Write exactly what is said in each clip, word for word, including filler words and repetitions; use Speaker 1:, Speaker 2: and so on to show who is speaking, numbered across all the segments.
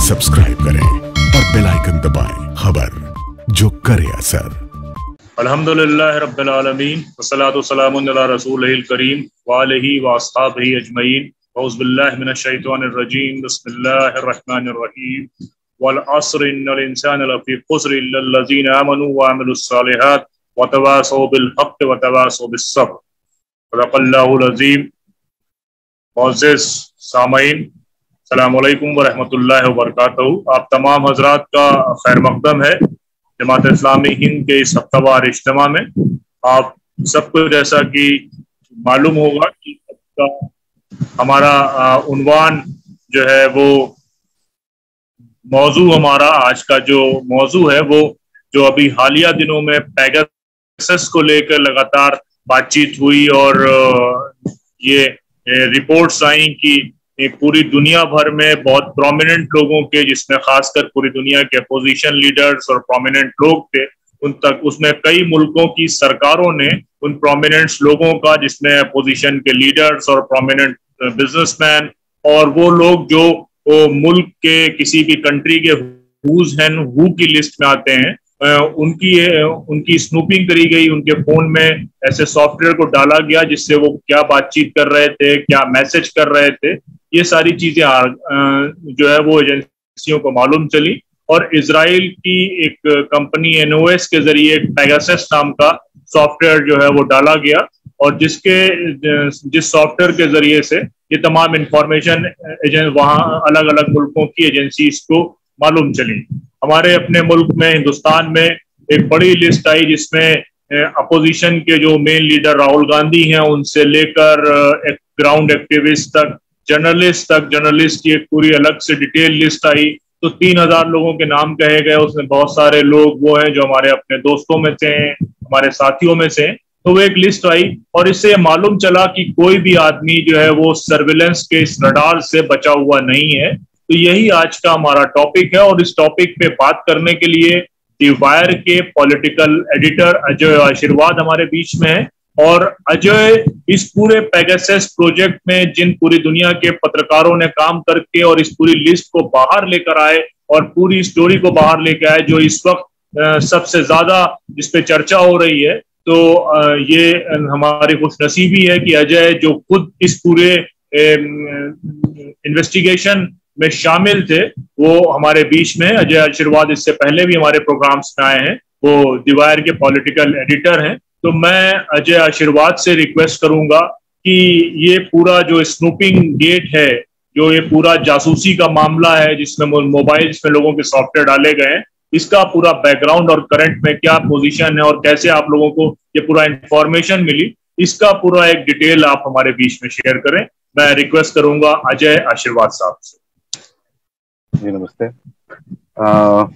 Speaker 1: Subscribe करें और bell icon दबाएं। खबर जो करे असर।
Speaker 2: अल्हम्दुलिल्लाह रब्बिल आलमीन वस्सलातु वस्सलामु अला रसूलिल करीम व आलिहि व अस्हाबिहि अजमईन। औज़ु बिल्लाहि मिनश शैतानिर रजीम। बिस्मिल्लाहिर रहमानिर रहीम। वल अस्र इन्नल इंसान लफी खुस्र इल्लल लज़ीना आमनु व अमिलुस सालिहात व तवासौ बिल हक़्क़ि व तवासौ बिस सब्र। सदक़ल्लाहुल अज़ीम। मुअज़्ज़िज़ सामईन, अस्सलामु अलैकुम व रहमतुल्लाहि व बरकातहू। आप तमाम हज़रात का खैर मक़दम है जमात इस्लामी हिंद के इस हफ्तावार इज्तिमा में। आप सबको जैसा कि मालूम होगा कि हमारा उन्वान जो है वो मौजू हमारा आज का जो मौजू है वो जो अभी हालिया दिनों में पेगासस को लेकर लगातार बातचीत हुई और ये रिपोर्ट्स आई कि पूरी दुनिया भर में बहुत प्रोमिनेंट लोगों के, जिसमें खासकर पूरी दुनिया के अपोजिशन लीडर्स और प्रोमिनेंट लोग थे, उन तक उसमें कई मुल्कों की सरकारों ने उन प्रोमिनेंट लोगों का, जिसमें अपोजिशन के लीडर्स और प्रोमिनेंट बिजनेसमैन और वो लोग जो वो मुल्क के किसी भी कंट्री के हुज एंड हु की लिस्ट में आते हैं, उनकी उनकी स्नूपिंग करी गई। उनके फोन में ऐसे सॉफ्टवेयर को डाला गया जिससे वो क्या बातचीत कर रहे थे, क्या मैसेज कर रहे थे, ये सारी चीजें जो है वो एजेंसियों को मालूम चली। और इजराइल की एक कंपनी एनओएस के जरिए एक पेगासस नाम का सॉफ्टवेयर जो है वो डाला गया और जिसके जिस सॉफ्टवेयर के जरिए से ये तमाम इंफॉर्मेशन वहां अलग अलग मुल्कों की एजेंसीज को मालूम चली। हमारे अपने मुल्क में, हिंदुस्तान में एक बड़ी लिस्ट आई जिसमें अपोजिशन के जो मेन लीडर राहुल गांधी हैं उनसे लेकर एक ग्राउंड एक्टिविस्ट तक, जर्नलिस्ट तक, जर्नलिस्ट की एक पूरी अलग से डिटेल लिस्ट आई। तो तीन हजार लोगों के नाम कहे गए। उसमें बहुत सारे लोग वो हैं जो हमारे अपने दोस्तों में से हैं, हमारे साथियों में से हैं। तो वो एक लिस्ट आई और इससे मालूम चला कि कोई भी आदमी जो है वो सर्विलेंस के इस रडार से बचा हुआ नहीं है। तो यही आज का हमारा टॉपिक है और इस टॉपिक पे बात करने के लिए दी वायर के पॉलिटिकल एडिटर अजय आशीर्वाद हमारे बीच में है। और अजय इस पूरे पेगासस प्रोजेक्ट में जिन पूरी दुनिया के पत्रकारों ने काम करके और इस पूरी लिस्ट को बाहर लेकर आए और पूरी स्टोरी को बाहर लेकर आए, जो इस वक्त सबसे ज्यादा जिस पे चर्चा हो रही है, तो ये हमारी खुशनसीबी है कि अजय जो खुद इस पूरे इन्वेस्टिगेशन में शामिल थे वो हमारे बीच में। अजय आशीर्वाद इससे पहले भी हमारे प्रोग्राम्स में आए हैं, वो दी वायर के पॉलिटिकल एडिटर हैं। तो मैं अजय आशीर्वाद से रिक्वेस्ट करूंगा कि ये पूरा जो स्नूपिंग गेट है, जो ये पूरा जासूसी का मामला है जिसमें मोबाइल में लोगों के सॉफ्टवेयर डाले गए हैं, इसका पूरा बैकग्राउंड और करंट में क्या पोजीशन है और कैसे आप लोगों को ये पूरा इंफॉर्मेशन मिली, इसका पूरा एक डिटेल आप हमारे बीच में शेयर करें। मैं रिक्वेस्ट करूंगा अजय आशीर्वाद साहब से।
Speaker 3: जी नमस्ते। आ,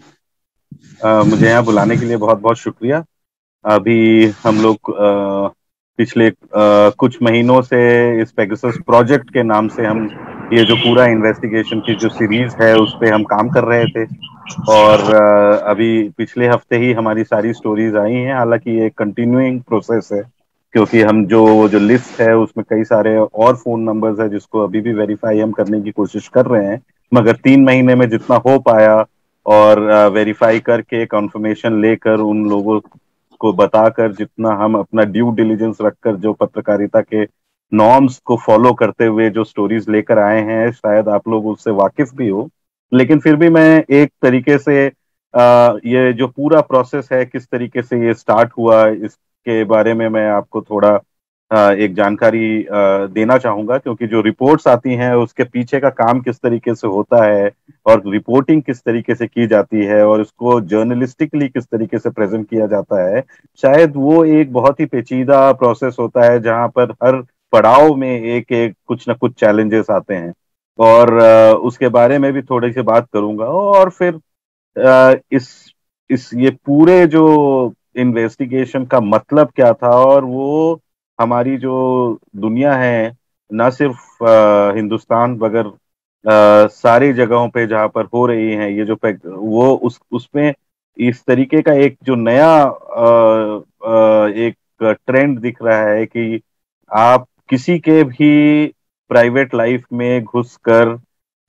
Speaker 3: आ, मुझे यहाँ बुलाने के लिए बहुत बहुत शुक्रिया। अभी हम लोग पिछले आ, कुछ महीनों से इस पेगासस प्रोजेक्ट के नाम से हम ये जो पूरा इन्वेस्टिगेशन की जो सीरीज है उस पे हम काम कर रहे थे और आ, अभी पिछले हफ्ते ही हमारी सारी स्टोरीज आई हैं। हालांकि ये कंटिन्यूइंग प्रोसेस है क्योंकि हम जो जो लिस्ट है उसमें कई सारे और फोन नंबर्स है जिसको अभी भी वेरीफाई हम करने की कोशिश कर रहे हैं, मगर तीन महीने में जितना हो पाया और वेरीफाई करके कंफर्मेशन लेकर उन लोगों को बताकर, जितना हम अपना ड्यू डिलिजेंस रखकर जो पत्रकारिता के नॉर्म्स को फॉलो करते हुए जो स्टोरीज लेकर आए हैं, शायद आप लोग उससे वाकिफ भी हो, लेकिन फिर भी मैं एक तरीके से आ, ये जो पूरा प्रोसेस है किस तरीके से ये स्टार्ट हुआ इसके बारे में मैं आपको थोड़ा एक जानकारी देना चाहूंगा। क्योंकि जो रिपोर्ट्स आती हैं उसके पीछे का काम किस तरीके से होता है और रिपोर्टिंग किस तरीके से की जाती है और उसको जर्नलिस्टिकली किस तरीके से प्रेजेंट किया जाता है, शायद वो एक बहुत ही पेचीदा प्रोसेस होता है जहां पर हर पड़ाव में एक एक कुछ ना कुछ चैलेंजेस आते हैं और उसके बारे में भी थोड़ी सी बात करूंगा। और फिर इस इस ये पूरे जो इन्वेस्टिगेशन का मतलब क्या था और वो हमारी जो दुनिया है, न सिर्फ आ, हिंदुस्तान मगर सारी जगहों पे जहाँ पर हो रही हैं ये जो वो उस उसमें इस तरीके का एक जो नया आ, आ, एक ट्रेंड दिख रहा है कि आप किसी के भी प्राइवेट लाइफ में घुसकर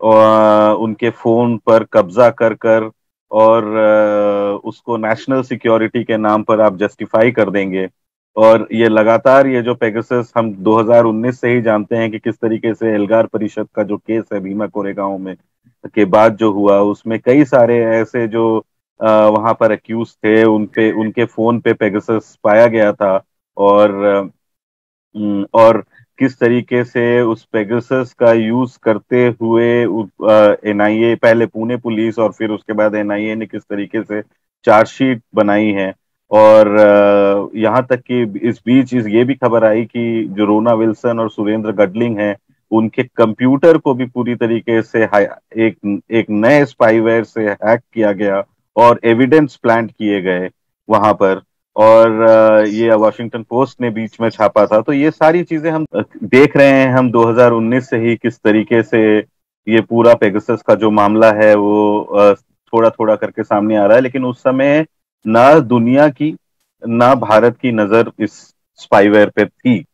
Speaker 3: और उनके फोन पर कब्जा कर कर और उसको नेशनल सिक्योरिटी के नाम पर आप जस्टिफाई कर देंगे। और ये लगातार ये जो पेगासस हम दो हज़ार उन्नीस से ही जानते हैं कि किस तरीके से एल्गार परिषद का जो केस है भीमा कोरेगांव में के बाद जो हुआ, उसमें कई सारे ऐसे जो वहां पर एक्यूज थे उनके उनके फोन पे पेगासस पाया गया था। और और किस तरीके से उस पेगासस का यूज करते हुए एनआईए, पहले पुणे पुलिस और फिर उसके बाद एनआईए ने किस तरीके से चार्जशीट बनाई है। और यहाँ तक कि इस बीच इस ये भी खबर आई कि जो रोना विल्सन और सुरेंद्र गडलिंग हैं, उनके कंप्यूटर को भी पूरी तरीके से एक एक नए स्पाईवेयर से हैक किया गया और एविडेंस प्लांट किए गए वहां पर। और ये वॉशिंगटन पोस्ट ने बीच में छापा था। तो ये सारी चीजें हम देख रहे हैं हम दो हज़ार उन्नीस से ही किस तरीके से ये पूरा पेगासस का जो मामला है वो थोड़ा थोड़ा करके सामने आ रहा है। लेकिन उस समय ना दुनिया की ना भारत की नजर इस स्पाईवेयर पे थी।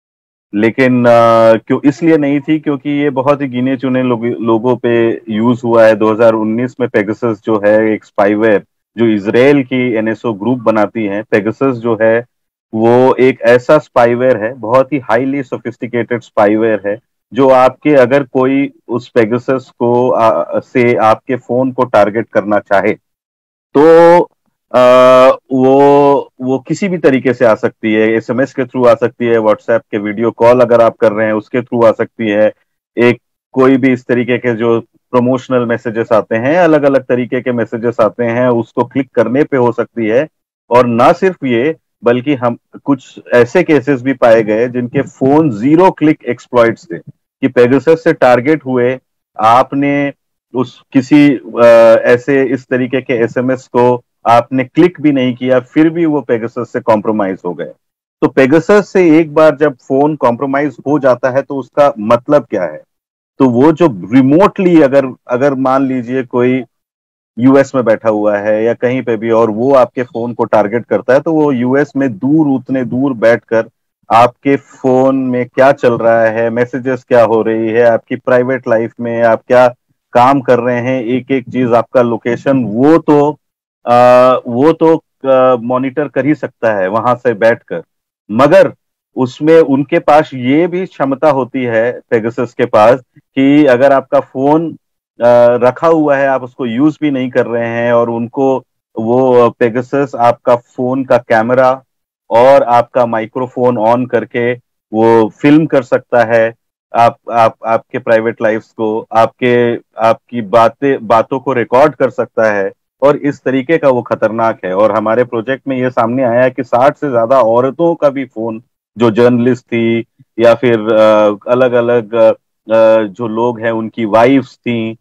Speaker 3: लेकिन क्यों इसलिए नहीं थी क्योंकि ये बहुत ही गिने चुने लोग, लोगों पे यूज हुआ है। दो हज़ार उन्नीस में पेगासस जो है एक स्पाईवेयर जो इजराइल की एनएसओ ग्रुप बनाती है। पेगासस जो है वो एक ऐसा स्पाईवेयर है, बहुत ही हाईली सोफिस्टिकेटेड स्पाईवेयर है, जो आपके अगर कोई उस पेगासस को आ, से आपके फोन को टारगेट करना चाहे तो आ, वो वो किसी भी तरीके से आ सकती है। एसएमएस के थ्रू आ सकती है, व्हाट्सएप के वीडियो कॉल अगर आप कर रहे हैं उसके थ्रू आ सकती है, एक कोई भी इस तरीके के जो प्रमोशनल मैसेजेस आते हैं, अलग अलग तरीके के मैसेजेस आते हैं, उसको क्लिक करने पे हो सकती है। और ना सिर्फ ये बल्कि हम कुछ ऐसे केसेस भी पाए गए जिनके फोन जीरो क्लिक एक्सप्लॉइट्स थे कि पेगासस से टारगेट हुए, आपने उस किसी आ, ऐसे इस तरीके के एसएमएस को आपने क्लिक भी नहीं किया, फिर भी वो पेगासस से कॉम्प्रोमाइज हो गए। तो पेगासस से एक बार जब फोन कॉम्प्रोमाइज हो जाता है तो उसका मतलब क्या है? तो वो जो रिमोटली अगर अगर मान लीजिए कोई यूएस में बैठा हुआ है या कहीं पे भी और वो आपके फोन को टारगेट करता है, तो वो यूएस में दूर उतने दूर बैठकर आपके फोन में क्या चल रहा है, मैसेजेस क्या हो रही है, आपकी प्राइवेट लाइफ में आप क्या काम कर रहे हैं, एक एक चीज आपका लोकेशन, वो तो आ, वो तो मॉनिटर कर ही सकता है वहां से बैठकर। मगर उसमें उनके पास ये भी क्षमता होती है पेगासस के पास कि अगर आपका फोन रखा हुआ है, आप उसको यूज भी नहीं कर रहे हैं, और उनको वो पेगासस आपका फोन का कैमरा और आपका माइक्रोफोन ऑन करके वो फिल्म कर सकता है आप आप आपके प्राइवेट लाइफ्स को, आपके आपकी बातें बातों को रिकॉर्ड कर सकता है। और इस तरीके का वो खतरनाक है। और हमारे प्रोजेक्ट में ये सामने आया है कि साठ से ज्यादा औरतों का भी फोन, जो जर्नलिस्ट थी या फिर अलग अलग जो लोग हैं उनकी वाइफ्स थी,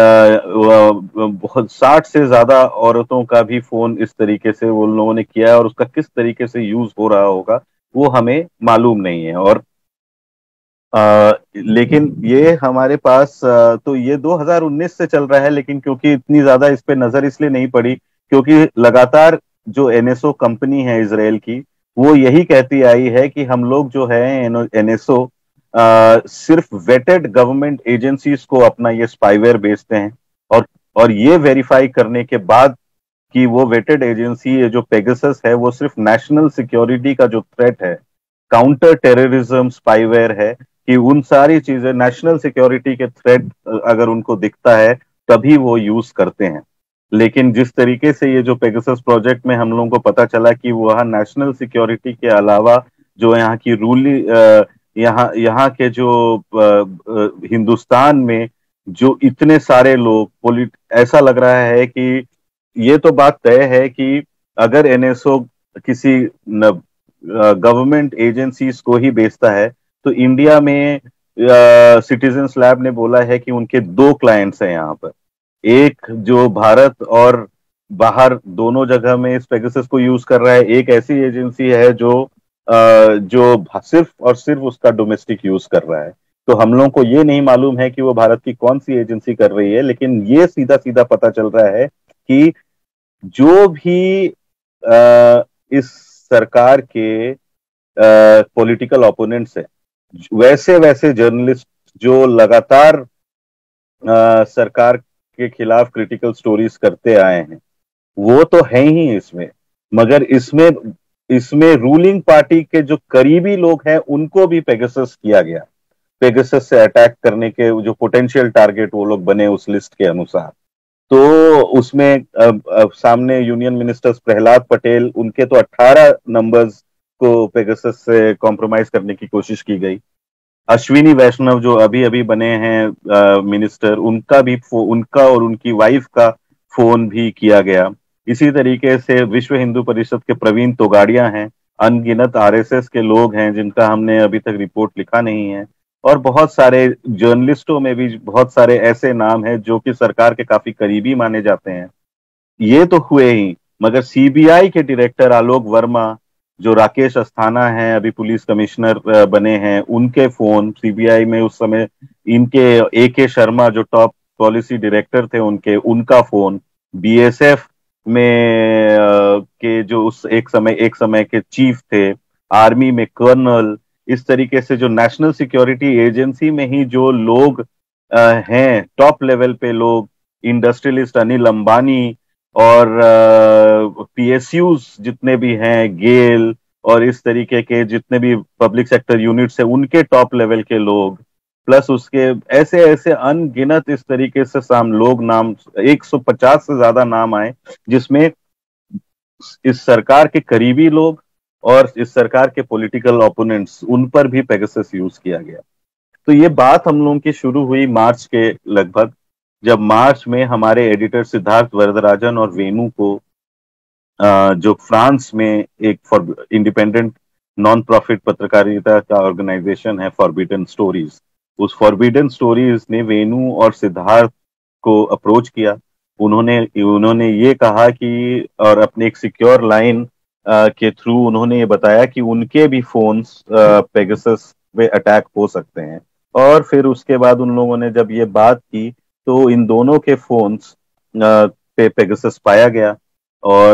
Speaker 3: बहुत साठ से ज्यादा औरतों का भी फोन इस तरीके से वो लोगों ने किया है। और उसका किस तरीके से यूज हो रहा होगा वो हमें मालूम नहीं है। और आ, लेकिन ये हमारे पास आ, तो ये दो हज़ार उन्नीस से चल रहा है। लेकिन क्योंकि इतनी ज्यादा इस पे नजर इसलिए नहीं पड़ी क्योंकि लगातार जो एनएसओ कंपनी है इजराइल की, वो यही कहती आई है कि हम लोग जो है एनएसओ सिर्फ वेटेड गवर्नमेंट एजेंसीज को अपना ये स्पाईवेयर बेचते हैं। और और ये वेरीफाई करने के बाद कि वो वेटेड एजेंसी ये जो पेगासस है वो सिर्फ नेशनल सिक्योरिटी का जो थ्रेट है, काउंटर टेररिज्म स्पाईवेयर है, कि उन सारी चीजें नेशनल सिक्योरिटी के थ्रेट अगर उनको दिखता है तभी वो यूज करते हैं। लेकिन जिस तरीके से ये जो पेगासस प्रोजेक्ट में हम लोगों को पता चला कि वहाँ नेशनल सिक्योरिटी के अलावा जो यहाँ की रूली यहाँ यहाँ के जो हिंदुस्तान में जो इतने सारे लोग पोलिट ऐसा लग रहा है कि ये तो बात तय है कि अगर एनएसओ किसी गवर्नमेंट एजेंसीज को ही बेचता है तो इंडिया में सिटीजन्स लैब ने बोला है कि उनके दो क्लाइंट्स हैं यहाँ पर, एक जो भारत और बाहर दोनों जगह में इस पेगासस को यूज कर रहा है, एक ऐसी एजेंसी है जो आ, जो सिर्फ और सिर्फ उसका डोमेस्टिक यूज कर रहा है। तो हम लोगों को ये नहीं मालूम है कि वो भारत की कौन सी एजेंसी कर रही है, लेकिन ये सीधा सीधा पता चल रहा है कि जो भी आ, इस सरकार के पॉलिटिकल ओपोनेंट्स है, वैसे वैसे जर्नलिस्ट जो लगातार आ, सरकार के खिलाफ क्रिटिकल स्टोरीज करते आए हैं, वो तो है ही इसमें, मगर इसमें इसमें रूलिंग पार्टी के जो करीबी लोग हैं उनको भी पेगासस किया गया। पेगासस से अटैक करने के जो पोटेंशियल टारगेट वो लोग बने उस लिस्ट के अनुसार। तो उसमें अब, अब सामने यूनियन मिनिस्टर्स प्रहलाद पटेल, उनके तो अठारह नंबर्स को पेगासस से कॉम्प्रोमाइज करने की कोशिश की गई। अश्विनी वैष्णव जो अभी अभी बने हैं मिनिस्टर, उनका भी उनका और उनकी वाइफ का फोन भी किया गया। इसी तरीके से विश्व हिंदू परिषद के प्रवीण तोगाड़िया हैं, अनगिनत आरएसएस के लोग हैं जिनका हमने अभी तक रिपोर्ट लिखा नहीं है, और बहुत सारे जर्नलिस्टों में भी बहुत सारे ऐसे नाम हैं जो कि सरकार के काफी करीबी माने जाते हैं। ये तो हुए ही, मगर सीबीआई के डायरेक्टर आलोक वर्मा, जो राकेश अस्थाना हैं अभी पुलिस कमिश्नर बने हैं, उनके फोन सीबीआई में उस समय, इनके ए के शर्मा जो टॉप पॉलिसी डायरेक्टर थे उनके, उनका फोन, बीएसएफ में के जो उस एक समय एक समय के चीफ थे, आर्मी में कर्नल, इस तरीके से जो नेशनल सिक्योरिटी एजेंसी में ही जो लोग हैं टॉप लेवल पे लोग, इंडस्ट्रियलिस्ट अनिल अंबानी और पीएसयूज जितने भी हैं, गेल और इस तरीके के जितने भी पब्लिक सेक्टर यूनिट्स है उनके टॉप लेवल के लोग, प्लस उसके ऐसे ऐसे अनगिनत इस तरीके से साम लोग, नाम एक सौ पचास से ज्यादा नाम आए, जिसमें इस सरकार के करीबी लोग और इस सरकार के पॉलिटिकल ओपोनेंट्स, उन पर भी पेगासस यूज किया गया। तो ये बात हम लोगों की शुरू हुई मार्च के लगभग, जब मार्च में हमारे एडिटर सिद्धार्थ वरदराजन और वेणु को जो फ्रांस में एक फॉर इंडिपेंडेंट नॉन प्रॉफिट पत्रकारिता का ऑर्गेनाइजेशन है फॉरबिडन स्टोरीज, उस फॉरबिडन स्टोरीज ने वेणु और सिद्धार्थ को अप्रोच किया। उन्होंने उन्होंने ये कहा कि, और अपने एक सिक्योर लाइन के थ्रू उन्होंने ये बताया कि उनके भी फोन्स पेगासस पे अटैक हो सकते हैं। और फिर उसके बाद उन लोगों ने जब ये बात की तो इन दोनों के फोन्स पे पेगासस पाया गया, और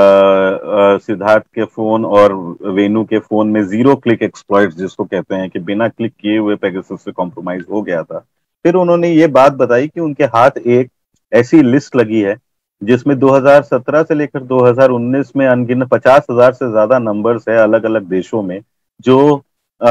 Speaker 3: सिद्धार्थ के फोन और वेणु के फोन में जीरो क्लिक एक्सप्लॉइट्स जिसको कहते हैं कि बिना क्लिक किए हुए पेगासस से कॉम्प्रोमाइज हो गया था। फिर उन्होंने ये बात बताई कि उनके हाथ एक ऐसी लिस्ट लगी है जिसमें दो हज़ार सत्रह से लेकर दो हज़ार उन्नीस में अनगिनत पचास हजार से ज्यादा नंबर्स है अलग अलग देशों में, जो आ,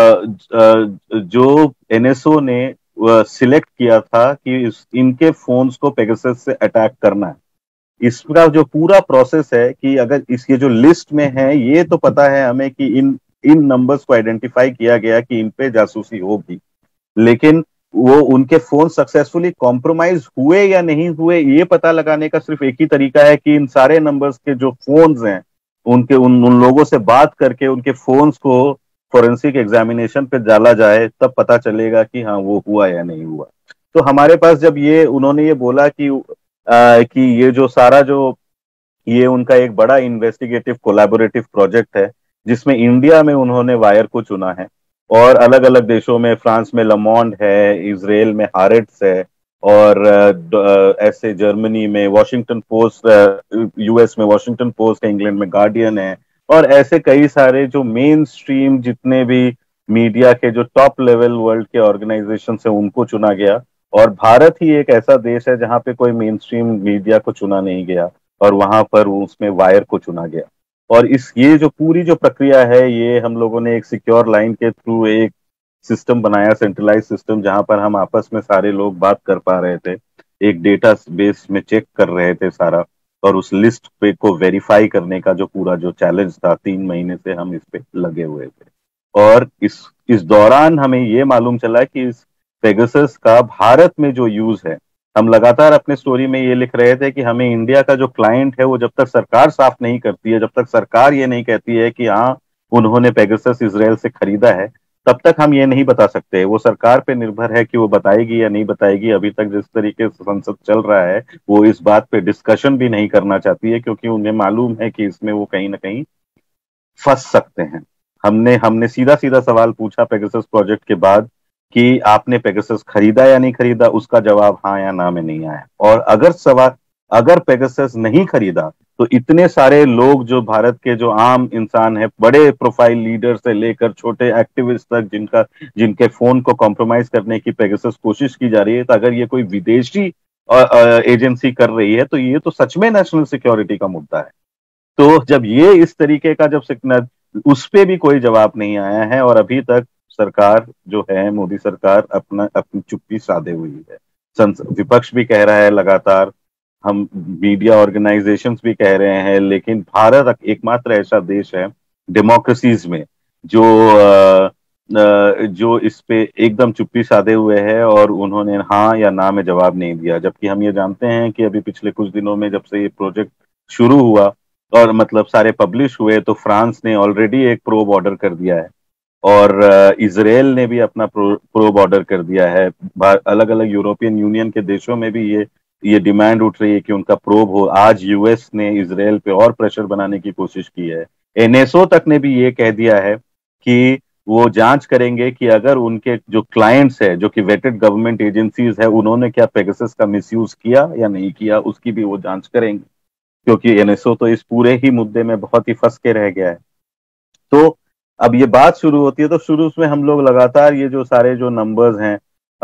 Speaker 3: आ, जो एनएसओ ने सिलेक्ट किया था कि इस, इनके फोन्स को पेगासस से अटैक करना है। इसका जो पूरा प्रोसेस है कि अगर इसके जो लिस्ट में है, ये तो पता है हमें कि इन इन नंबर्स को आइडेंटिफाई किया गया कि इन पे जासूसी होगी, लेकिन वो उनके फोन सक्सेसफुली कॉम्प्रोमाइज हुए या नहीं हुए ये पता लगाने का सिर्फ एक ही तरीका है कि इन सारे नंबर्स के जो फोन्स हैं उनके उन, उन लोगों से बात करके उनके फोन्स को फोरेंसिक एग्जामिनेशन पे डाला जाए, तब पता चलेगा कि हाँ वो हुआ या नहीं हुआ। तो हमारे पास जब ये उन्होंने ये बोला कि आ, कि ये जो सारा जो ये उनका एक बड़ा इन्वेस्टिगेटिव कोलैबोरेटिव प्रोजेक्ट है जिसमें इंडिया में उन्होंने वायर को चुना है, और अलग अलग देशों में, फ्रांस में लमोंड है, इजराइल में हारेट्स है, और ऐसे जर्मनी में वॉशिंगटन पोस्ट, यूएस में वॉशिंगटन पोस्ट है, इंग्लैंड में गार्डियन है, और ऐसे कई सारे जो मेन स्ट्रीम जितने भी मीडिया के जो टॉप लेवल वर्ल्ड के ऑर्गेनाइजेशन है उनको चुना गया। और भारत ही एक ऐसा देश है जहां पे कोई मेन स्ट्रीम मीडिया को चुना नहीं गया, और वहां पर उसमें वायर को चुना गया। और इस ये जो पूरी जो प्रक्रिया है, ये हम लोगों ने एक सिक्योर लाइन के थ्रू एक सिस्टम बनाया, सेंट्रलाइज सिस्टम, जहां पर हम आपस में सारे लोग बात कर पा रहे थे, एक डेटा बेस में चेक कर रहे थे सारा, और उस लिस्ट पे को वेरीफाई करने का जो पूरा जो चैलेंज था, तीन महीने से हम इस पे लगे हुए थे। और इस इस दौरान हमें ये मालूम चला कि इस पेगासस का भारत में जो यूज है, हम लगातार अपने स्टोरी में ये लिख रहे थे कि हमें इंडिया का जो क्लाइंट है वो जब तक सरकार साफ नहीं करती है, जब तक सरकार ये नहीं कहती है कि हाँ उन्होंने पेगासस इजराइल से खरीदा है, तब तक हम ये नहीं बता सकते। वो सरकार पे निर्भर है कि वो बताएगी या नहीं बताएगी। अभी तक जिस तरीके से संसद चल रहा है वो इस बात पे डिस्कशन भी नहीं करना चाहती है, क्योंकि उन्हें मालूम है कि इसमें वो कहीं ना कहीं फंस सकते हैं। हमने हमने सीधा सीधा सवाल पूछा पेगासस प्रोजेक्ट के बाद कि आपने पेगासस खरीदा या नहीं खरीदा, उसका जवाब हाँ या ना में नहीं आया। और अगर सवाल अगर पेगासस नहीं खरीदा तो इतने सारे लोग जो भारत के जो आम इंसान है, बड़े प्रोफाइल लीडर से लेकर छोटे एक्टिविस्ट तक, जिनका जिनके फोन को कॉम्प्रोमाइज करने की पेगासस कोशिश की जा रही है, तो अगर ये कोई विदेशी एजेंसी कर रही है तो ये तो सच में नेशनल सिक्योरिटी का मुद्दा है। तो जब ये इस तरीके का जब सिग्नल, उस पे भी कोई जवाब नहीं आया है और अभी तक सरकार जो है, मोदी सरकार अपना अपनी चुप्पी साधे हुई है। विपक्ष भी कह रहा है लगातार, हम मीडिया ऑर्गेनाइजेशंस भी कह रहे हैं, लेकिन भारत एकमात्र ऐसा देश है डेमोक्रेसीज में जो आ, जो इस पे एकदम चुप्पी साधे हुए है और उन्होंने हाँ या ना में जवाब नहीं दिया। जबकि हम ये जानते हैं कि अभी पिछले कुछ दिनों में जब से ये प्रोजेक्ट शुरू हुआ और मतलब सारे पब्लिश हुए, तो फ्रांस ने ऑलरेडी एक प्रोब ऑर्डर कर दिया है और इजराइल ने भी अपना प्रो, प्रोब ऑर्डर कर दिया है। अलग अलग यूरोपियन यूनियन के देशों में भी ये ये डिमांड उठ रही है कि उनका प्रोब हो। आज यूएस ने इजराइल पे और प्रेशर बनाने की कोशिश की है। एनएसओ तक ने भी ये कह दिया है कि वो जांच करेंगे कि अगर उनके जो क्लाइंट्स है, जो कि वेटेड गवर्नमेंट एजेंसीज है, उन्होंने क्या पेगासस का मिसयूज किया या नहीं किया, उसकी भी वो जांच करेंगे, क्योंकि एनएसओ तो इस पूरे ही मुद्दे में बहुत ही फंस के रह गया है। तो अब ये बात शुरू होती है तो शुरू में हम लोग लगातार ये जो सारे जो नंबर्स हैं,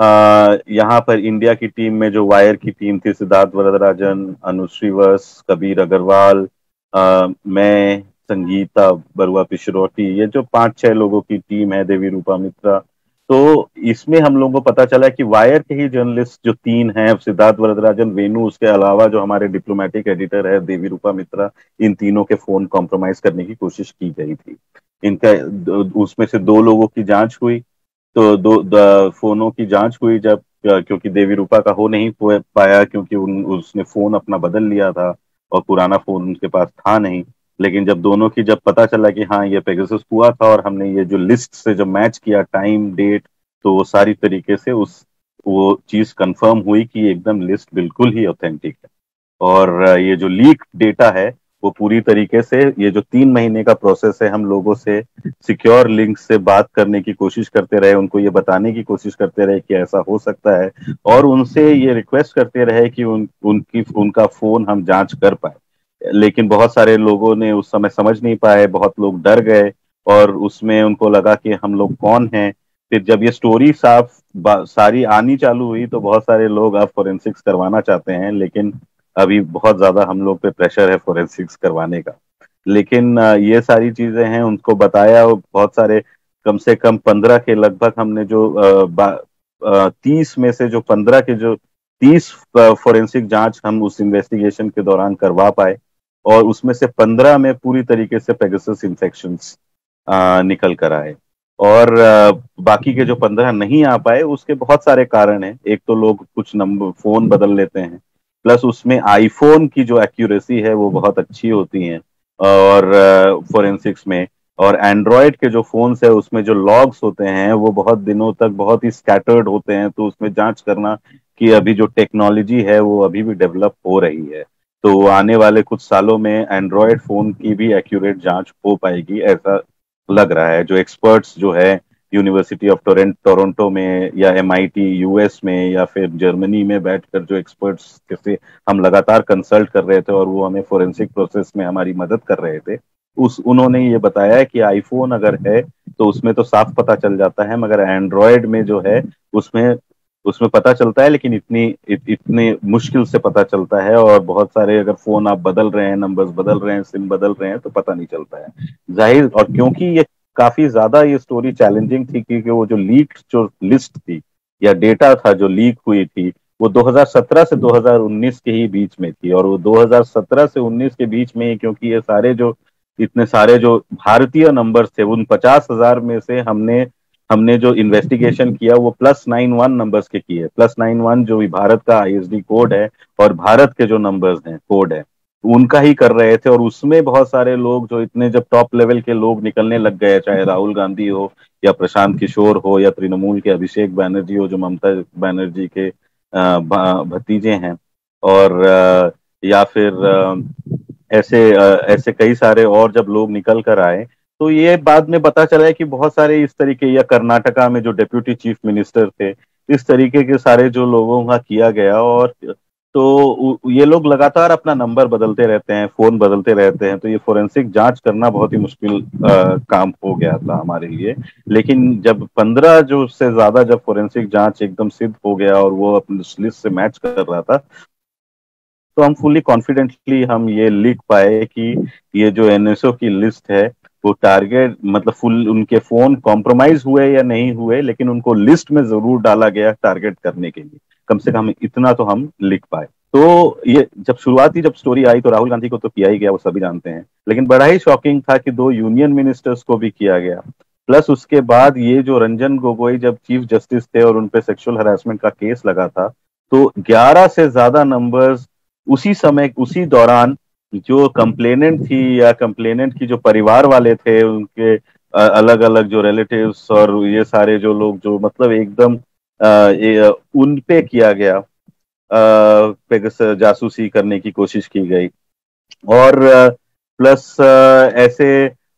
Speaker 3: यहाँ पर इंडिया की टीम में जो वायर की टीम थी, सिद्धार्थ वरदराजन, अनुश्री वस, कबीर अग्रवाल, आ, मैं, संगीता बरुआ पिशरोटी, ये जो पांच छह लोगों की टीम है, देवी रूपा मित्रा, तो इसमें हम लोगों को पता चला कि वायर के ही जर्नलिस्ट जो तीन हैं, सिद्धार्थ वरदराजन, वेणु, उसके अलावा जो हमारे डिप्लोमेटिक एडिटर है देवी रूपा मित्रा, इन तीनों के फोन कॉम्प्रोमाइज करने की कोशिश की गई थी। इनका उसमें से दो लोगों की जांच हुई, तो दो फोनों की जांच हुई जब, क्योंकि देवी रूपा का हो नहीं पाया क्योंकि उन, उसने फोन अपना बदल लिया था और पुराना फोन उनके पास था नहीं। लेकिन जब दोनों की जब पता चला कि हाँ ये पेगासस हुआ था और हमने ये जो लिस्ट से जब मैच किया टाइम डेट, तो वो सारी तरीके से उस वो चीज कंफर्म हुई कि एकदम लिस्ट बिल्कुल ही ऑथेंटिक है। और ये जो लीक डेटा है वो पूरी तरीके से, ये जो तीन महीने का प्रोसेस है, हम लोगों से सिक्योर लिंक से बात करने की कोशिश करते रहे, उनको ये बताने की कोशिश करते रहे कि ऐसा हो सकता है, और उनसे ये रिक्वेस्ट करते रहे कि उन उनकी उनका फोन हम जांच कर पाए। लेकिन बहुत सारे लोगों ने उस समय समझ नहीं पाए, बहुत लोग डर गए और उसमें उनको लगा कि हम लोग कौन हैं। फिर जब ये स्टोरी साफ सारी आनी चालू हुई तो बहुत सारे लोग अब फोरेंसिक्स करवाना चाहते हैं, लेकिन अभी बहुत ज्यादा हम लोग पे प्रेशर है फोरेंसिक्स करवाने का। लेकिन ये सारी चीजें हैं, उनको बताया, बहुत सारे, कम से कम पंद्रह के लगभग हमने जो तीस में से जो पंद्रह के जो तीस फोरेंसिक जांच हम उस इन्वेस्टिगेशन के दौरान करवा पाए और उसमें से पंद्रह में पूरी तरीके से पेगासस इन्फेक्शंस निकल कर आए। और बाकी के जो पंद्रह नहीं आ पाए उसके बहुत सारे कारण हैं। एक तो लोग कुछ नंबर फोन बदल लेते हैं, प्लस उसमें आईफोन की जो एक्यूरेसी है वो बहुत अच्छी होती है और फोरेंसिक्स में, और एंड्रॉयड के जो फोन्स है उसमें जो लॉग्स होते हैं वो बहुत दिनों तक बहुत ही स्कैटर्ड होते हैं। तो उसमें जांच करना कि अभी जो टेक्नोलॉजी है वो अभी भी डेवलप हो रही है, तो आने वाले कुछ सालों में एंड्रॉयड फोन की भी एक्यूरेट जांच हो पाएगी, ऐसा लग रहा है। जो एक्सपर्ट्स जो है यूनिवर्सिटी ऑफ टोरंटो में या एमआईटी यूएस में या फिर जर्मनी में बैठकर जो एक्सपर्ट्स से हम लगातार कंसल्ट कर रहे थे और वो हमें फोरेंसिक प्रोसेस में हमारी मदद कर रहे थे, उस उन्होंने ये बताया कि आईफोन अगर है तो उसमें तो साफ पता चल जाता है, मगर एंड्रॉयड में जो है उसमें उसमें पता चलता है, लेकिन इतनी इत, इतने मुश्किल से पता चलता है। और बहुत सारे अगर फोन आप बदल रहे हैं, नंबर्स बदल रहे हैं, सिम बदल रहे हैं, तो पता नहीं चलता है जाहिर। और क्योंकि ये काफी ज्यादा ये स्टोरी चैलेंजिंग थी, क्योंकि वो जो लीक जो लिस्ट थी या डेटा था जो लीक हुई थी वो दो हज़ार सत्रह से दो हज़ार उन्नीस के ही बीच में थी। और वो दो हज़ार सत्रह से उन्नीस के बीच में ही, क्योंकि ये सारे जो इतने सारे जो भारतीय नंबर्स थे, उन पचास हजार में से हमने हमने जो इन्वेस्टिगेशन किया वो प्लस नाइन वन नंबर्स के किए। प्लस नाइन वन जो भी भारत का आईएसडी कोड है और भारत के जो नंबर्स हैं, कोड है, उनका ही कर रहे थे। और उसमें बहुत सारे लोग जो इतने जब टॉप लेवल के लोग निकलने लग गए, चाहे राहुल गांधी हो या प्रशांत किशोर हो या तृणमूल के अभिषेक बैनर्जी हो जो ममता बनर्जी के भतीजे हैं, और या फिर ऐसे ऐसे कई सारे और जब लोग निकल कर आए, तो ये बाद में पता चला है कि बहुत सारे इस तरीके, या कर्नाटका में जो डिप्यूटी चीफ मिनिस्टर थे, इस तरीके के सारे जो लोगों का किया गया। और तो ये लोग लगातार अपना नंबर बदलते रहते हैं, फोन बदलते रहते हैं, तो ये फोरेंसिक जांच करना बहुत ही मुश्किल आ, काम हो गया था हमारे लिए। लेकिन जब पंद्रह जो से ज्यादा जब फोरेंसिक जांच एकदम सिद्ध हो गया और वो अपनी लिस्ट से मैच कर रहा था, तो हम फुली कॉन्फिडेंटली हम ये लिख पाए कि ये जो एनएसओ की लिस्ट है वो टारगेट मतलब फुल उनके फोन कॉम्प्रोमाइज हुए या नहीं हुए, लेकिन उनको लिस्ट में जरूर डाला गया टारगेट करने के लिए। कम से कम इतना तो हम लिख पाए। तो ये जब शुरुआती जब स्टोरी आई तो राहुल गांधी को तो किया ही गया, वो सभी जानते हैं, लेकिन बड़ा ही शॉकिंग था कि दो यूनियन मिनिस्टर्स को भी किया गया। प्लस उसके बाद ये जो रंजन गोगोई जब चीफ जस्टिस थे और उनपे सेक्सुअल हरासमेंट का केस लगा था, तो ग्यारह से ज्यादा नंबर्स उसी समय उसी दौरान जो कंप्लेनेंट थी या कंप्लेनेंट की जो परिवार वाले थे, उनके अलग अलग जो रिलेटिव्स और ये सारे जो लोग जो मतलब एकदम उन पे किया गया पेगस जासूसी करने की कोशिश की गई। और प्लस ऐसे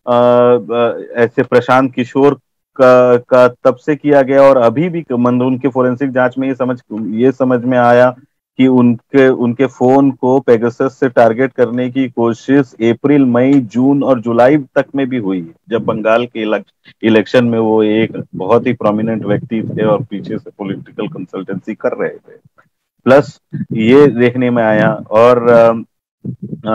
Speaker 3: ऐसे प्रशांत किशोर का, का तब से किया गया और अभी भी उनके फोरेंसिक जांच में ये समझ ये समझ में आया कि उनके उनके फोन को पेगासस से टारगेट करने की कोशिश अप्रैल, मई, जून और जुलाई तक में भी हुई, जब बंगाल के इलेक्शन में वो एक बहुत ही प्रोमिनेंट व्यक्ति थे और पीछे से पॉलिटिकल कंसल्टेंसी कर रहे थे। प्लस ये देखने में आया और आ,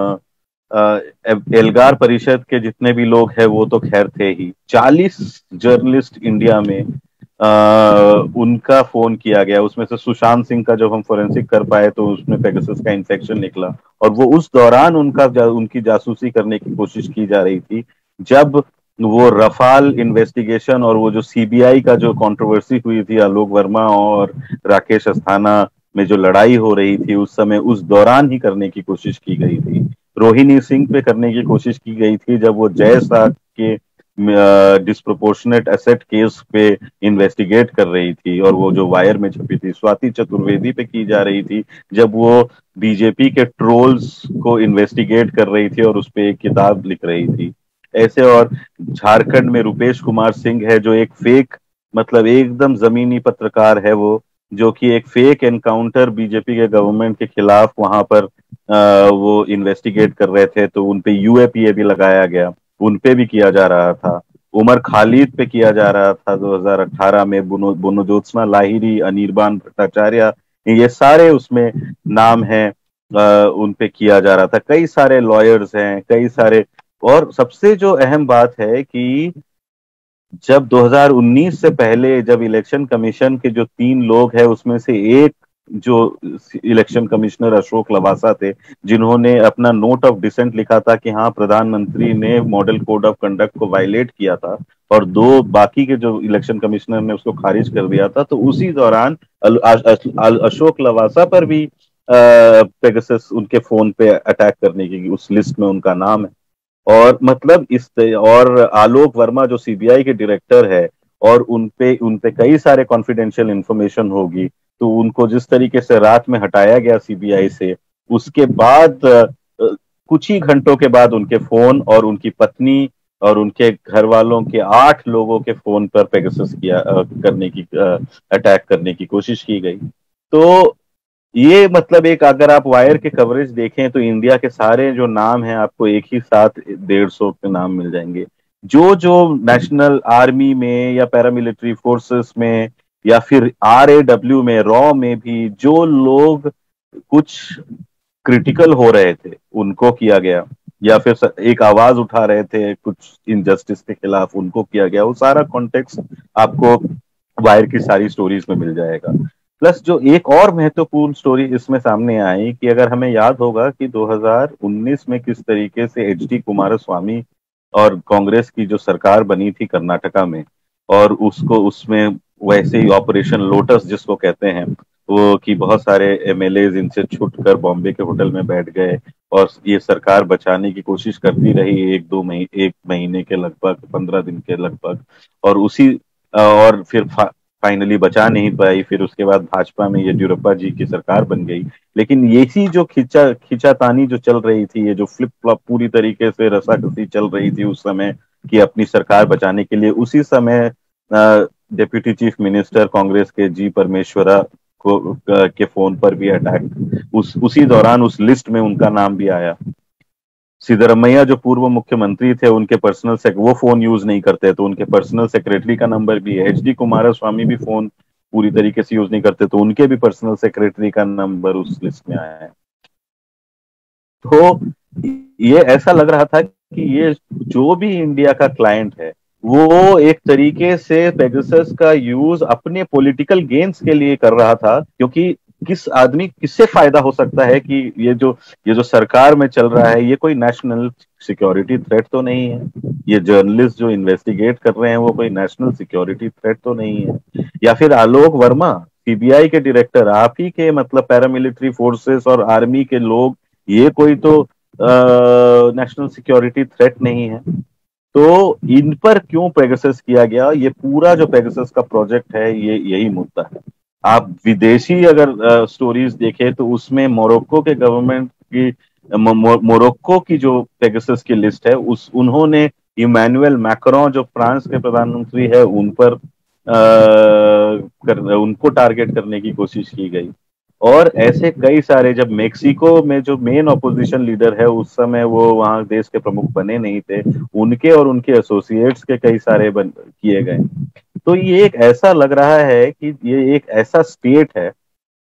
Speaker 3: आ, एल्गार परिषद के जितने भी लोग हैं वो तो खैर थे ही, चालीस जर्नलिस्ट इंडिया में आ, उनका फोन किया गया। उसमें से सुशांत सिंह का जब हम फोरेंसिक कर पाए तो उसमें पेगासस का इन्फेक्शन निकला और वो उस दौरान उनका जा, उनकी जासूसी करने की कोशिश की जा रही थी, जब वो रफाल इन्वेस्टिगेशन और वो जो सीबीआई का जो कंट्रोवर्सी हुई थी आलोक वर्मा और राकेश अस्थाना में जो लड़ाई हो रही थी, उस समय उस दौरान ही करने की कोशिश की गई थी। रोहिणी सिंह पे करने की कोशिश की गई थी जब वो जय शाह के डिस्प्रोपोर्शनेट एसेट केस पे इन्वेस्टिगेट कर रही थी और वो जो वायर में छपी थी। स्वाति चतुर्वेदी पे की जा रही थी जब वो बीजेपी के ट्रोल्स को इन्वेस्टिगेट कर रही थी और उस पे एक किताब लिख रही थी। ऐसे और झारखंड में रुपेश कुमार सिंह है जो एक फेक मतलब एकदम जमीनी पत्रकार है, वो जो कि एक फेक एनकाउंटर बीजेपी के गवर्नमेंट के खिलाफ वहां पर आ, वो इन्वेस्टिगेट कर रहे थे, तो उनपे यूएपीए भी लगाया गया, उनपे भी किया जा रहा था। उमर खालिद पे किया जा रहा था दो हज़ार अठारह में, बुनोज्योत्सना लाहिरी, अनिर्बान भट्टाचार्य, ये सारे उसमें नाम हैं, उन पे किया जा रहा था। कई सारे लॉयर्स हैं, कई सारे। और सबसे जो अहम बात है कि जब दो हज़ार उन्नीस से पहले जब इलेक्शन कमीशन के जो तीन लोग हैं उसमें से एक जो इलेक्शन कमिश्नर अशोक लवासा थे, जिन्होंने अपना नोट ऑफ डिसेंट लिखा था कि हाँ प्रधानमंत्री ने मॉडल कोड ऑफ कंडक्ट को वायलेट किया था, और दो बाकी के जो इलेक्शन कमिश्नर ने उसको खारिज कर दिया था, तो उसी दौरान अशोक लवासा पर भी पेगासस उनके फोन पे अटैक करने की उस लिस्ट में उनका नाम है। और मतलब इस और आलोक वर्मा जो सीबीआई के डायरेक्टर है और उनपे उनपे कई सारे कॉन्फिडेंशियल इंफॉर्मेशन होगी, तो उनको जिस तरीके से रात में हटाया गया सीबीआई से, उसके बाद कुछ ही घंटों के बाद उनके फोन और उनकी पत्नी और उनके घर वालों के आठ लोगों के फोन पर पेगासस किया करने की अटैक करने की कोशिश की गई। तो ये मतलब एक अगर आप वायर के कवरेज देखें तो इंडिया के सारे जो नाम हैं आपको एक ही साथ डेढ़ सौ के नाम मिल जाएंगे, जो जो नेशनल आर्मी में या पैरामिलिट्री फोर्सेस में या फिर आर ए डब्ल्यू में, रॉ में भी जो लोग कुछ क्रिटिकल हो रहे थे उनको किया गया, या फिर एक आवाज उठा रहे थे कुछ इनजस्टिस के खिलाफ, उनको किया गया। वो सारा कॉन्टेक्स्ट आपको वायर की सारी स्टोरीज में मिल जाएगा। प्लस जो एक और महत्वपूर्ण स्टोरी इसमें सामने आई कि अगर हमें याद होगा कि दो हज़ार उन्नीस में किस तरीके से एच डी कुमारस्वामी और कांग्रेस की जो सरकार बनी थी कर्नाटका में, और उसको उसमें वैसे ही ऑपरेशन लोटस जिसको कहते हैं वो कि बहुत सारे एमएलए इनसे छुटकर बॉम्बे के होटल में बैठ गए और ये सरकार बचाने की कोशिश करती रही एक दो महीने एक महीने के लगभग, पंद्रह दिन के लगभग, और उसी और फिर फाइनली बचा नहीं पाई। फिर उसके बाद भाजपा में येदियुरप्पा जी की सरकार बन गई। लेकिन यही जो खिंचा खिंचातानी जो चल रही थी, ये जो फ्लिप फ्लॉप पूरी तरीके से रसाकसी चल रही थी उस समय कि अपनी सरकार बचाने के लिए, उसी समय डिप्यूटी चीफ मिनिस्टर कांग्रेस के जी परमेश्वरा को के फोन पर भी अटैक, उस उसी दौरान उस लिस्ट में उनका नाम भी आया। सिद्धरमैया जो पूर्व मुख्यमंत्री थे, उनके पर्सनल सेक वो फोन यूज नहीं करते तो उनके पर्सनल सेक्रेटरी का नंबर भी है। एच डी कुमारस्वामी भी फोन पूरी तरीके से यूज नहीं करते तो उनके भी पर्सनल सेक्रेटरी का नंबर उस लिस्ट में आया है। तो ये ऐसा लग रहा था कि ये जो भी इंडिया का क्लाइंट है वो एक तरीके से पेगासस का यूज अपने पॉलिटिकल गेन्स के लिए कर रहा था, क्योंकि किस आदमी किससे फायदा हो सकता है कि ये जो ये जो सरकार में चल रहा है ये कोई नेशनल सिक्योरिटी थ्रेट तो नहीं है, ये जर्नलिस्ट जो इन्वेस्टिगेट कर रहे हैं वो कोई नेशनल सिक्योरिटी थ्रेट तो नहीं है, या फिर आलोक वर्मा सी बी आई के डायरेक्टर, आप ही के मतलब पैरामिलिट्री फोर्सेस और आर्मी के लोग, ये कोई तो नेशनल सिक्योरिटी थ्रेट नहीं है। तो इन पर क्यों पेगासस किया गया, ये पूरा जो पेगासस का प्रोजेक्ट है ये यही मुद्दा है। आप विदेशी अगर स्टोरीज देखें तो उसमें मोरक्को के गवर्नमेंट की मो, मोरक्को की जो पेगासस की लिस्ट है उस उन्होंने इमैनुअल मैक्रों जो फ्रांस के प्रधानमंत्री है उन पर आ, कर, उनको टारगेट करने की कोशिश की गई। और ऐसे कई सारे, जब मेक्सिको में जो मेन ऑपोजिशन लीडर है उस समय वो वहां देश के प्रमुख बने नहीं थे, उनके और उनके एसोसिएट्स के कई सारे बन किए गए। तो ये एक ऐसा लग रहा है कि ये एक ऐसा स्टेट है,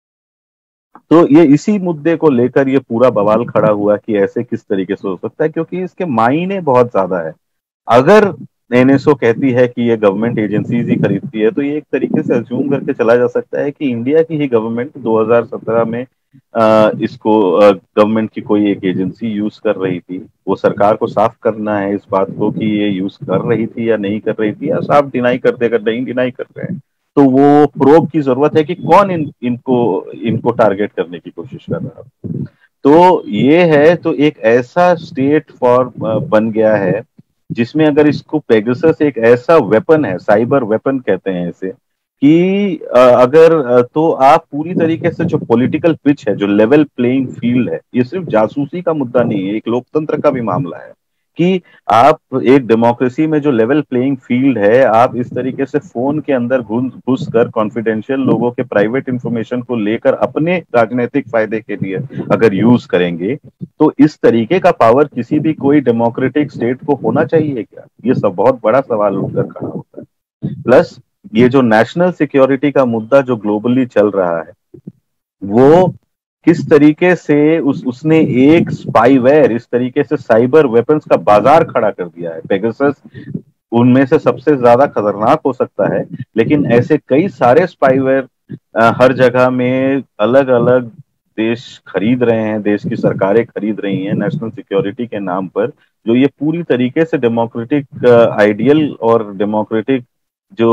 Speaker 3: तो ये इसी मुद्दे को लेकर ये पूरा बवाल खड़ा हुआ कि ऐसे किस तरीके से हो सकता है, क्योंकि इसके मायने बहुत ज्यादा है। अगर एन एस ओ कहती है कि ये गवर्नमेंट एजेंसीज ही खरीदती है तो ये एक तरीके से अज्यूम करके चला जा सकता है कि इंडिया की ही गवर्नमेंट दो हज़ार सत्रह में आ, इसको गवर्नमेंट की कोई एक एजेंसी यूज कर रही थी। वो सरकार को साफ करना है इस बात को कि ये यूज कर रही थी या नहीं कर रही थी, या साफ डिनाई कर दे, अगर नहीं डिनाई कर रहे हैं तो वो प्रोब की जरूरत है कि कौन इन इनको इनको टारगेट करने की कोशिश कर रहा है। तो ये है, तो एक ऐसा स्टेट फॉर बन गया है जिसमें अगर इसको पेगासस एक ऐसा वेपन है, साइबर वेपन कहते हैं इसे, कि अगर तो आप पूरी तरीके से जो पॉलिटिकल पिच है, जो लेवल प्लेइंग फील्ड है, ये सिर्फ जासूसी का मुद्दा नहीं है, एक लोकतंत्र का भी मामला है कि आप एक डेमोक्रेसी में जो लेवल प्लेइंग फील्ड है, आप इस तरीके से फोन के अंदर घुस घुस कर कॉन्फिडेंशियल लोगों के प्राइवेट इंफॉर्मेशन को लेकर अपने राजनीतिक फायदे के लिए अगर यूज करेंगे तो इस तरीके का पावर किसी भी कोई डेमोक्रेटिक स्टेट को होना चाहिए क्या? ये सब बहुत बड़ा सवाल उठकर खड़ा होता है। प्लस ये जो नेशनल सिक्योरिटी का मुद्दा जो ग्लोबली चल रहा है वो किस तरीके से उस उसने एक स्पाईवेयर, इस तरीके से साइबर वेपन्स का बाजार खड़ा कर दिया है। पेगासस उनमें से सबसे ज्यादा खतरनाक हो सकता है, लेकिन ऐसे कई सारे स्पाईवेयर हर जगह में अलग अलग देश खरीद रहे हैं, देश की सरकारें खरीद रही हैं नेशनल सिक्योरिटी के नाम पर, जो ये पूरी तरीके से डेमोक्रेटिक आइडियल और डेमोक्रेटिक जो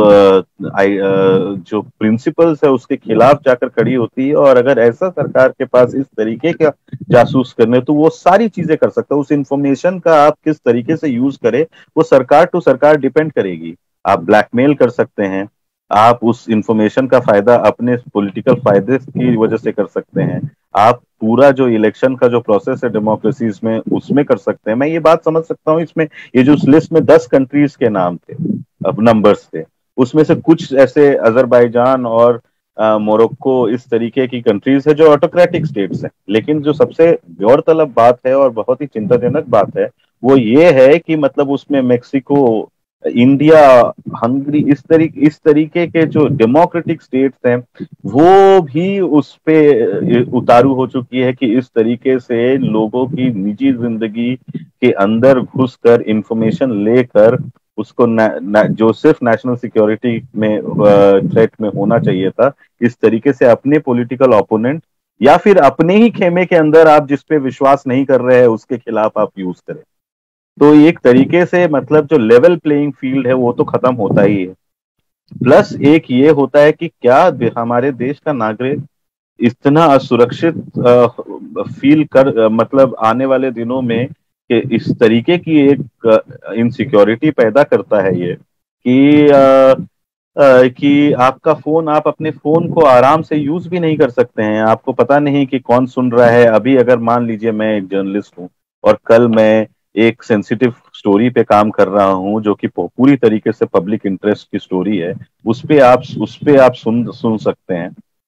Speaker 3: जो प्रिंसिपल्स है उसके खिलाफ जाकर खड़ी होती है। और अगर ऐसा सरकार के पास इस तरीके का जासूस करने, तो वो सारी चीजें कर सकता है। उस इंफॉर्मेशन का आप किस तरीके से यूज करें वो सरकार टू सरकार डिपेंड करेगी। आप ब्लैकमेल कर सकते हैं, आप उस इंफॉर्मेशन का फायदा अपने पॉलिटिकल फायदे की वजह से कर सकते हैं, आप पूरा जो इलेक्शन का जो प्रोसेस है डेमोक्रेसी में उसमें कर सकते हैं। मैं ये बात समझ सकता हूँ, इसमें ये जो लिस्ट में दस कंट्रीज के नाम थे, अब नंबर्स थे, उसमें से कुछ ऐसे अजरबैजान और मोरक्को इस तरीके की कंट्रीज है जो ऑटोक्रेटिक स्टेट्स हैं। लेकिन जो सबसे गौरतलब बात है और बहुत ही चिंताजनक बात है वो ये है कि मतलब उसमें मेक्सिको, इंडिया, हंगरी, इस तरीके इस तरीके के जो डेमोक्रेटिक स्टेट्स हैं वो भी उस पे उतारू हो चुकी है कि इस तरीके से लोगों की निजी जिंदगी के अंदर घुसकर इंफॉर्मेशन लेकर उसको न, न, जो सिर्फ नेशनल सिक्योरिटी में थ्रेट में होना चाहिए था, इस तरीके से अपने पॉलिटिकल ओपोनेंट या फिर अपने ही खेमे के अंदर आप जिस पे विश्वास नहीं कर रहे हैं उसके खिलाफ आप यूज करें। तो एक तरीके से मतलब जो लेवल प्लेइंग फील्ड है वो तो खत्म होता ही है। प्लस एक ये होता है कि क्या हमारे देश का नागरिक इतना असुरक्षित फील कर मतलब आने वाले दिनों में कि इस तरीके की एक इनसिक्योरिटी पैदा करता है ये कि आ, आ, कि आपका फोन, आप अपने फोन को आराम से यूज भी नहीं कर सकते हैं। आपको पता नहीं कि कौन सुन रहा है। अभी अगर मान लीजिए मैं एक जर्नलिस्ट हूँ और कल मैं एक सेंसिटिव स्टोरी पे काम कर रहा हूँ जो कि पूरी तरीके से पब्लिक इंटरेस्ट की स्टोरी है, उस पे आप उस पे आप सुन सुन सकते हैं।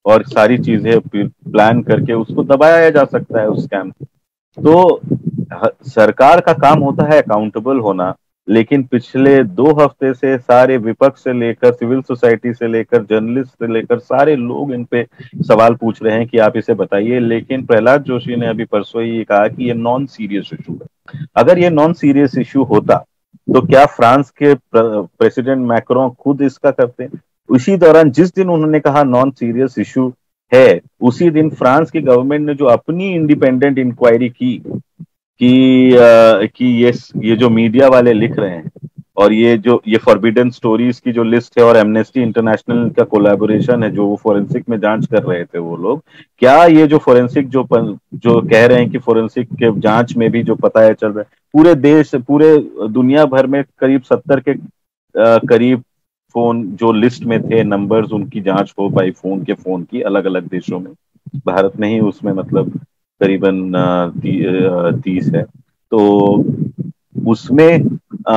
Speaker 3: और सारी चीजें प्लान करके उसको दबाया जा सकता है उस स्कैम। तो सरकार का काम होता है अकाउंटेबल होना, लेकिन पिछले दो हफ्ते से सारे विपक्ष से लेकर सिविल सोसाइटी से लेकर जर्नलिस्ट से लेकर सारे लोग इन पे सवाल पूछ रहे हैं कि आप इसे बताइए। लेकिन प्रहलाद जोशी ने अभी परसों ही कहा कि ये नॉन सीरियस इशू है। अगर ये नॉन सीरियस इशू होता तो क्या फ्रांस के प्रेसिडेंट मैक्रोन खुद इसका करते? उसी दौरान जिस दिन उन्होंने कहा नॉन सीरियस इशू है, उसी दिन फ्रांस की गवर्नमेंट ने जो अपनी इंडिपेंडेंट इंक्वायरी की कि आ, कि ये ये जो मीडिया वाले लिख रहे हैं और ये जो ये फॉरबिडन स्टोरीज की जो लिस्ट है और एमनेस्टी इंटरनेशनल का कोलैबोरेशन है, जो वो फोरेंसिक में जांच कर रहे थे वो लोग, क्या ये जो फोरेंसिक जो पन, जो कह रहे हैं कि फोरेंसिक के जांच में भी जो पता है चल रहा है, पूरे देश पूरे दुनिया भर में करीब सत्तर के आ, करीब फोन जो लिस्ट में थे नंबर्स, उनकी जांच हो पाई फोन के फोन की अलग अलग देशों में, भारत में ही उसमें मतलब करीबन ती, तीस है। तो उसमें आ,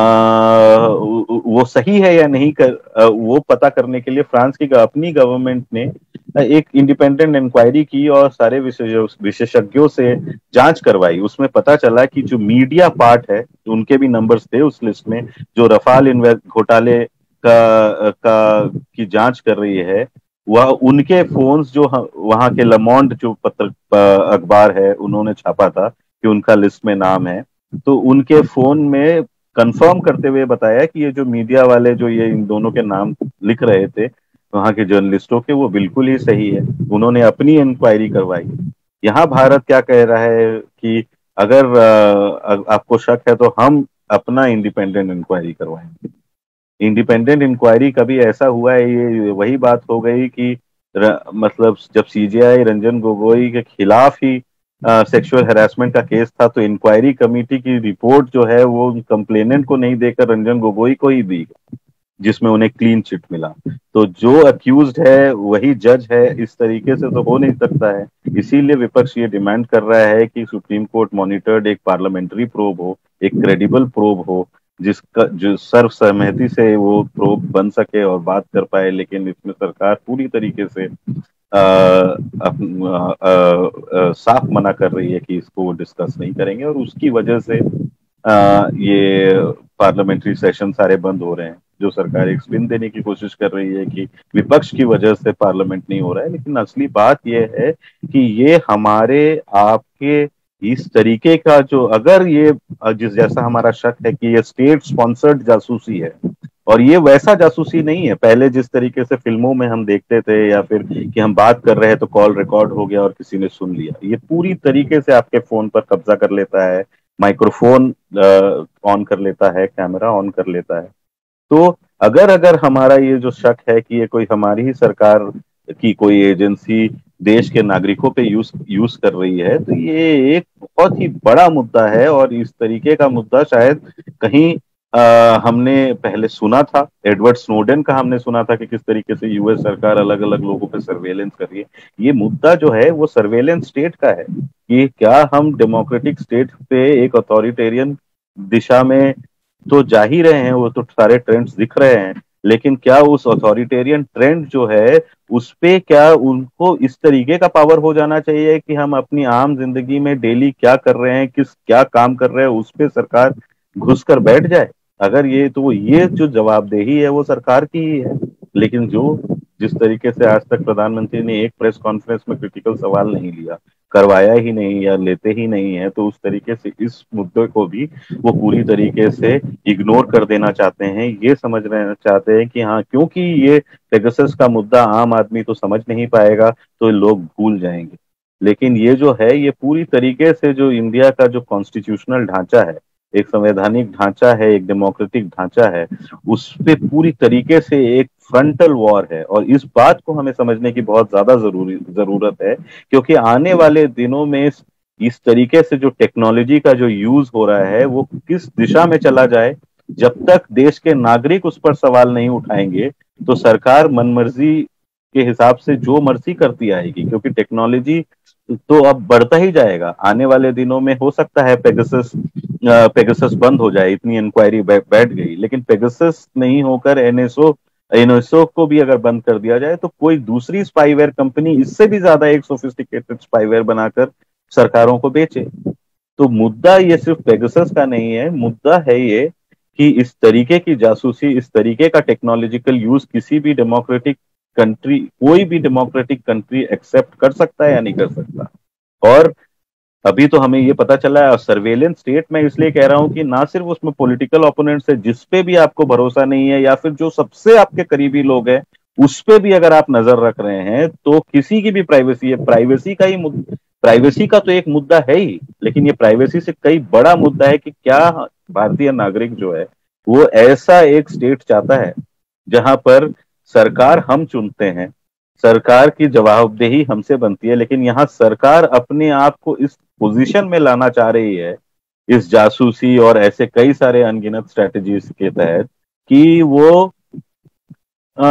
Speaker 3: वो सही है या नहीं कर, वो पता करने के लिए फ्रांस की अपनी गवर्नमेंट ने एक इंडिपेंडेंट इंक्वायरी की और सारे विशेषज्ञों से जांच करवाई। उसमें पता चला कि जो मीडिया पार्ट है, उनके भी नंबर्स थे उस लिस्ट में, जो रफाल घोटाले का, का की जांच कर रही है, वह उनके फोन्स जो वहां के लमोंड जो पत्र अखबार है उन्होंने छापा था कि उनका लिस्ट में नाम है, तो उनके फोन में कंफर्म करते हुए बताया कि ये जो मीडिया वाले जो ये इन दोनों के नाम लिख रहे थे वहां के जर्नलिस्टों के, वो बिल्कुल ही सही है। उन्होंने अपनी इंक्वायरी करवाई। यहाँ भारत क्या कह रहा है कि अगर आ, आपको शक है तो हम अपना इंडिपेंडेंट इंक्वायरी करवाएंगे। इंडिपेंडेंट इंक्वायरी कभी ऐसा हुआ है? ये वही बात हो गई कि र, मतलब जब सीजेआई रंजन गोगोई के खिलाफ ही सेक्सुअल हैरेसमेंट का केस था, तो इंक्वायरी कमेटी की रिपोर्ट जो है वो कंप्लेनेंट को नहीं देकर रंजन गोगोई को ही दी, जिसमें उन्हें क्लीन चिट मिला। तो जो अक्यूज्ड है वही जज है, इस तरीके से तो हो नहीं सकता है। इसीलिए विपक्ष ये डिमांड कर रहा है कि सुप्रीम कोर्ट मॉनिटर्ड एक पार्लियामेंट्री प्रोब हो, एक क्रेडिबल प्रोब हो, जिसका जो सर्वसहमति से वो प्रोब बन सके और बात कर पाए। लेकिन इसमें सरकार पूरी तरीके से आ, आ, आ, आ, साफ मना कर रही है कि इसको वो डिस्कस नहीं करेंगे, और उसकी वजह से आ, ये पार्लियामेंट्री सेशन सारे बंद हो रहे हैं। जो सरकार एक स्पिन देने की कोशिश कर रही है कि विपक्ष की वजह से पार्लियामेंट नहीं हो रहा है, लेकिन असली बात यह है कि ये हमारे आपके इस तरीके का जो, अगर ये जिस जैसा हमारा शक है कि ये स्टेट स्पॉन्सर्ड जासूसी है, और ये वैसा जासूसी नहीं है पहले जिस तरीके से फिल्मों में हम देखते थे, या फिर कि हम बात कर रहे हैं तो कॉल रिकॉर्ड हो गया और किसी ने सुन लिया। ये पूरी तरीके से आपके फोन पर कब्जा कर लेता है, माइक्रोफोन ऑन कर लेता है, कैमरा ऑन कर लेता है। तो अगर अगर हमारा ये जो शक है कि ये कोई हमारी ही सरकार की कोई एजेंसी देश के नागरिकों पे यूज यूज कर रही है, तो ये एक बहुत ही बड़ा मुद्दा है। और इस तरीके का मुद्दा शायद कहीं आ, हमने पहले सुना था, एडवर्ड स्नोडेन का हमने सुना था कि किस तरीके से यूएस सरकार अलग अलग लोगों पे सर्वेलेंस कर रही है। ये मुद्दा जो है वो सर्वेलेंस स्टेट का है कि क्या हम डेमोक्रेटिक स्टेट पे एक अथॉरिटेरियन दिशा में तो जा ही रहे हैं, वो तो सारे ट्रेंड्स दिख रहे हैं, लेकिन क्या उस अथॉरिटेरियन ट्रेंड जो है उस पे क्या उनको इस तरीके का पावर हो जाना चाहिए कि हम अपनी आम जिंदगी में डेली क्या कर रहे हैं, किस क्या काम कर रहे हैं, उस पे सरकार घुसकर बैठ जाए? अगर ये तो ये जो जवाबदेही है वो सरकार की ही है। लेकिन जो जिस तरीके से आज तक प्रधानमंत्री ने एक प्रेस कॉन्फ्रेंस में क्रिटिकल सवाल नहीं लिया, करवाया ही नहीं या लेते ही नहीं है, तो उस तरीके से इस मुद्दे को भी वो पूरी तरीके से इग्नोर कर देना चाहते हैं। ये समझ रहे चाहते हैं कि हाँ, क्योंकि ये पेगासस का मुद्दा आम आदमी तो समझ नहीं पाएगा तो लोग भूल जाएंगे। लेकिन ये जो है ये पूरी तरीके से जो इंडिया का जो कॉन्स्टिट्यूशनल ढांचा है, एक संवैधानिक ढांचा है, एक डेमोक्रेटिक ढांचा है, उस पे पूरी तरीके से एक फ्रंटल वॉर है। और इस बात को हमें समझने की बहुत ज्यादा जरूरी जरूरत है, क्योंकि आने वाले दिनों में इस तरीके से जो टेक्नोलॉजी का जो यूज हो रहा है वो किस दिशा में चला जाए, जब तक देश के नागरिक उस पर सवाल नहीं उठाएंगे तो सरकार मनमर्जी के हिसाब से जो मर्जी करती आएगी। क्योंकि टेक्नोलॉजी तो अब बढ़ता ही जाएगा। आने वाले दिनों में हो सकता है पेगासस पेगासस बंद हो जाए, इतनी इंक्वायरी बैठ गई, लेकिन पेगासस नहीं होकर एनएसओ एनएसओ को भी अगर बंद कर दिया जाए तो कोई दूसरी स्पाईवेयर कंपनी इससे भी ज्यादा एक सोफिस्टिकेटेड स्पाईवेयर बनाकर सरकारों को बेचे। तो मुद्दा ये सिर्फ पेगासस का नहीं है, मुद्दा है ये कि इस तरीके की जासूसी, इस तरीके का टेक्नोलॉजिकल यूज किसी भी डेमोक्रेटिक कंट्री, कोई भी डेमोक्रेटिक कंट्री एक्सेप्ट कर सकता है या नहीं कर सकता। और अभी तो हमें ये पता चला है सर्वेलेंस स्टेट, मैं इसलिए कह रहा हूं कि ना सिर्फ उसमें पॉलिटिकल ओपोनेंट्स है जिस पे भी आपको भरोसा नहीं है, या फिर जो सबसे आपके करीबी लोग हैं उस पे भी अगर आप नजर रख रहे हैं, तो किसी की भी प्राइवेसी है, प्राइवेसी का ही मुद्दा, प्राइवेसी का तो एक मुद्दा है ही, लेकिन ये प्राइवेसी से कई बड़ा मुद्दा है कि क्या भारतीय नागरिक जो है वो ऐसा एक स्टेट चाहता है जहां पर सरकार हम चुनते हैं, सरकार की जवाबदेही हमसे बनती है, लेकिन यहाँ सरकार अपने आप को इस पोजीशन में लाना चाह रही है इस जासूसी और ऐसे कई सारे अनगिनत स्ट्रेटजीज के तहत कि वो आ,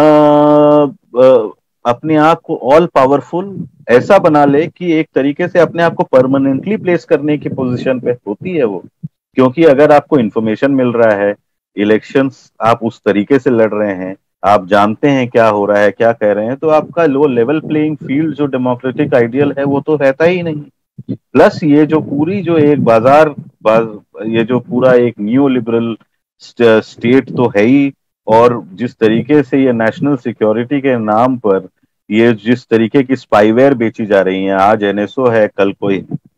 Speaker 3: आ, अपने आप को ऑल पावरफुल ऐसा बना ले कि एक तरीके से अपने आप को परमानेंटली प्लेस करने की पोजीशन पे होती है वो। क्योंकि अगर आपको इंफॉर्मेशन मिल रहा है, इलेक्शंस आप उस तरीके से लड़ रहे हैं, आप जानते हैं क्या हो रहा है, क्या कह रहे हैं, तो आपका लो लेवल प्लेइंग फील्ड जो डेमोक्रेटिक आइडियल है वो तो रहता ही नहीं। प्लस ये जो पूरी जो एक बाजार बाज, ये जो पूरा एक न्यू लिबरल स्टेट तो है ही, और जिस तरीके से ये नेशनल सिक्योरिटी के नाम पर ये जिस तरीके की स्पाईवेयर बेची जा रही है, आज एनएसओ है, कल कोई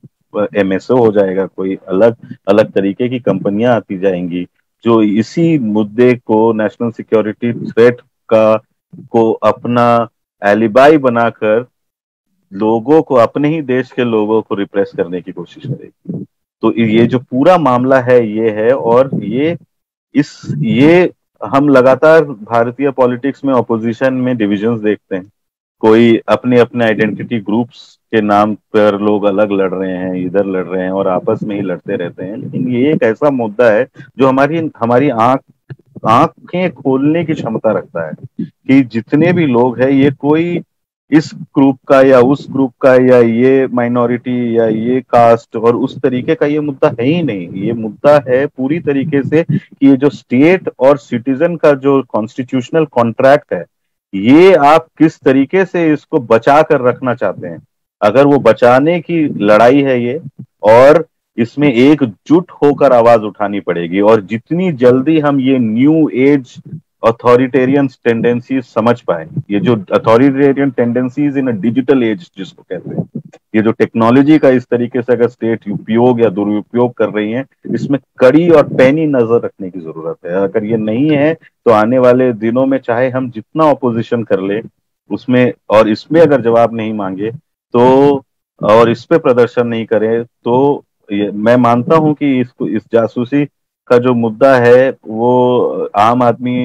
Speaker 3: एमएसओ हो जाएगा, कोई अलग अलग तरीके की कंपनियां आती जाएंगी जो इसी मुद्दे को, नेशनल सिक्योरिटी थ्रेट का को अपना एलिबाई बनाकर लोगों को, अपने ही देश के लोगों को रिप्रेस करने की कोशिश करेगी। तो ये जो पूरा मामला है ये है, और ये इस ये हम लगातार भारतीय पॉलिटिक्स में ऑपोजिशन में डिविजन्स देखते हैं, कोई अपने अपने आइडेंटिटी ग्रुप्स के नाम पर लोग अलग लड़ रहे हैं, इधर लड़ रहे हैं और आपस में ही लड़ते रहते हैं। लेकिन ये एक ऐसा मुद्दा है जो हमारी हमारी आंख आंखें खोलने की क्षमता रखता है कि जितने भी लोग हैं, ये कोई इस ग्रुप का या उस ग्रुप का या ये माइनॉरिटी या ये कास्ट और उस तरीके का ये मुद्दा है ही नहीं। ये मुद्दा है पूरी तरीके से कि ये जो स्टेट और सिटीजन का जो कॉन्स्टिट्यूशनल कॉन्ट्रैक्ट है, ये आप किस तरीके से इसको बचा कर रखना चाहते हैं। अगर वो बचाने की लड़ाई है ये, और इसमें एकजुट होकर आवाज उठानी पड़ेगी, और जितनी जल्दी हम ये न्यू एज अथॉरिटेरियन टेंडेंसीज समझ पाए, ये जो authoritarian tendencies in a digital age जिसको कहते हैं, ये जो टेक्नोलॉजी का इस तरीके से अगर स्टेट उपयोग या दुरुपयोग कर रही है, इसमें कड़ी और पैनी नजर रखने की जरूरत है। अगर ये नहीं है तो आने वाले दिनों में चाहे हम जितना ऑपोजिशन कर ले उसमें, और इसमें अगर जवाब नहीं मांगे तो, और इस पे प्रदर्शन नहीं करें तो, ये मैं मानता हूं कि इसको, इस जासूसी का जो मुद्दा है वो आम आदमी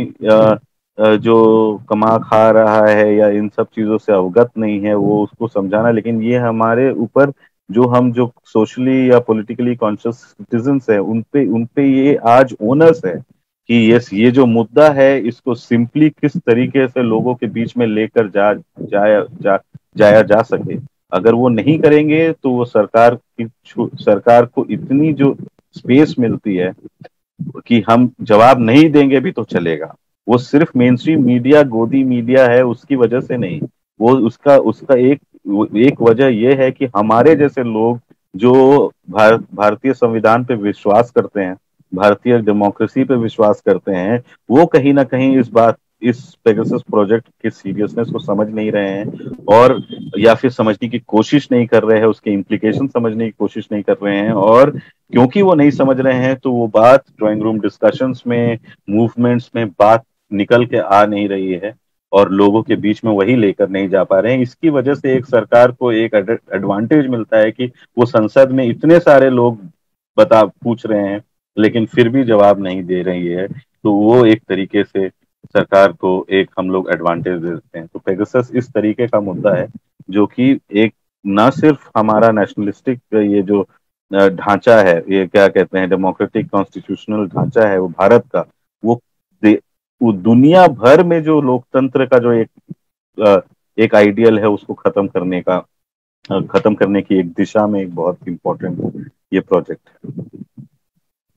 Speaker 3: जो कमा खा रहा है या इन सब चीजों से अवगत नहीं है, वो उसको समझाना। लेकिन ये हमारे ऊपर, जो हम जो सोशली या पॉलिटिकली कॉन्शियस सिटीजन्स है, उनपे उनपे ये आज ओनर्स है कि ये ये जो मुद्दा है इसको सिंपली किस तरीके से लोगों के बीच में लेकर जा जाया जा जाया जा सके। अगर वो नहीं करेंगे तो वो सरकार की सरकार को इतनी जो स्पेस मिलती है कि हम जवाब नहीं देंगे भी तो चलेगा, वो सिर्फ mainstream media, godi media है उसकी वजह से नहीं, वो उसका उसका एक एक वजह यह है कि हमारे जैसे लोग जो भारत भारतीय संविधान पे विश्वास करते हैं, भारतीय डेमोक्रेसी पे विश्वास करते हैं, वो कहीं ना कहीं इस बात इस पेगासस प्रोजेक्ट के सीरियसनेस को समझ नहीं रहे हैं, और या फिर समझने की कोशिश नहीं कर रहे हैं, उसके इम्प्लीकेशन समझने की कोशिश नहीं कर रहे हैं। और क्योंकि वो नहीं समझ रहे हैं तो वो बात ड्राइंग रूम डिस्कशंस में, मूवमेंट्स में बात निकल के आ नहीं रही है, और लोगों के बीच में वही लेकर नहीं जा पा रहे हैं। इसकी वजह से एक सरकार को एक एडवांटेज मिलता है कि वो संसद में इतने सारे लोग बता पूछ रहे हैं लेकिन फिर भी जवाब नहीं दे रही है, तो वो एक तरीके से सरकार को एक हम लोग एडवांटेज दे देते हैं। तो पेगासस इस तरीके का मुद्दा है जो कि एक न सिर्फ हमारा नेशनलिस्टिक ये जो ढांचा है, ये क्या कहते हैं डेमोक्रेटिक कॉन्स्टिट्यूशनल ढांचा है वो भारत का, वो वो दुनिया भर में जो लोकतंत्र का जो एक एक आइडियल है उसको खत्म करने का खत्म करने की एक दिशा में एक बहुत इंपॉर्टेंट ये प्रोजेक्ट है।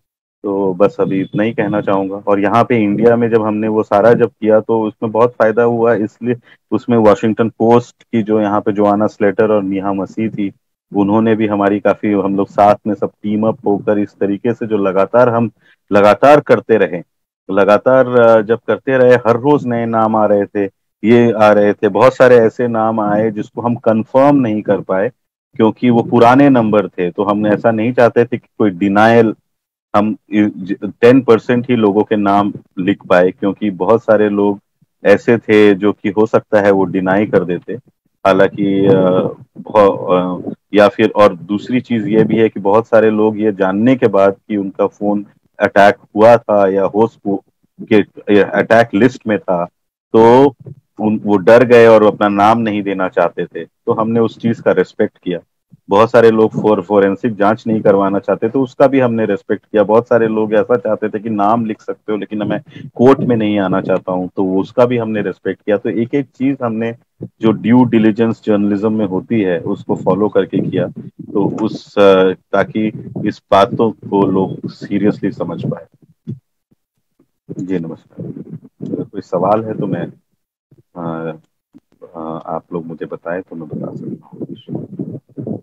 Speaker 3: तो बस अभी इतना ही कहना चाहूंगा। और यहाँ पे इंडिया में जब हमने वो सारा जब किया तो उसमें बहुत फायदा हुआ, इसलिए उसमें वॉशिंगटन पोस्ट की जो यहाँ पे जोआना स्लेटर और नेहा मसीह थी, उन्होंने भी हमारी काफी, हम लोग साथ में सब टीम अप होकर इस तरीके से जो लगातार हम लगातार करते रहे, लगातार अ, जब करते रहे, हर रोज नए नाम आ रहे थे, ये आ रहे थे, बहुत सारे ऐसे नाम आए जिसको हम कंफर्म नहीं कर पाए क्योंकि वो पुराने नंबर थे। तो हम ऐसा नहीं चाहते थे कि कोई डिनायल, हम टेन परसेंट ही लोगों के नाम लिख पाए क्योंकि बहुत सारे लोग ऐसे थे जो कि हो सकता है वो डिनाई कर देते। हालांकि अ, बहु- अ, या फिर, और दूसरी चीज ये भी है कि बहुत सारे लोग ये जानने के बाद कि उनका फोन अटैक हुआ था या होस्ट के अटैक लिस्ट में था, तो उन वो डर गए और अपना नाम नहीं देना चाहते थे। तो हमने उस चीज का रिस्पेक्ट किया। बहुत सारे लोग फॉर फोरेंसिक जांच नहीं करवाना चाहते तो उसका भी हमने रेस्पेक्ट किया। बहुत सारे लोग ऐसा चाहते थे कि नाम लिख सकते हो लेकिन मैं कोर्ट में नहीं आना चाहता हूं, तो उसका भी हमने रेस्पेक्ट किया। तो एक एक चीज हमने जो ड्यू डिलिजेंस जर्नलिज्म में होती है उसको फॉलो करके किया, तो उस अ, ताकि इस बातों को लोग सीरियसली समझ पाए। जी नमस्कार। अगर कोई सवाल है तो मैं अ, अ, आप लोग मुझे बताएं तो मैं बता सकता हूँ।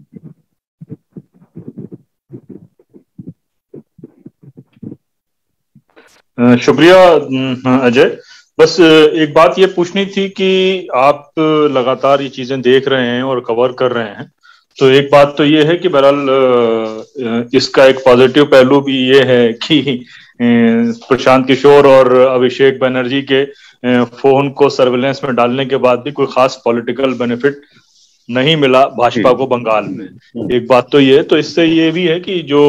Speaker 2: अ, शुक्रिया अ, अजय। बस अ, एक बात ये पूछनी थी कि आप लगातार ये चीजें देख रहे हैं और कवर कर रहे हैं, तो एक बात तो ये है कि बहरहाल अ, अ, इसका एक पॉजिटिव पहलू भी ये है कि अ, प्रशांत किशोर और अभिषेक बनर्जी के अ, फोन को सर्विलेंस में डालने के बाद भी कोई खास पॉलिटिकल बेनिफिट नहीं मिला
Speaker 3: जी।
Speaker 2: भाजपा को बंगाल में। एक बात तो ये, तो इससे ये भी है कि जो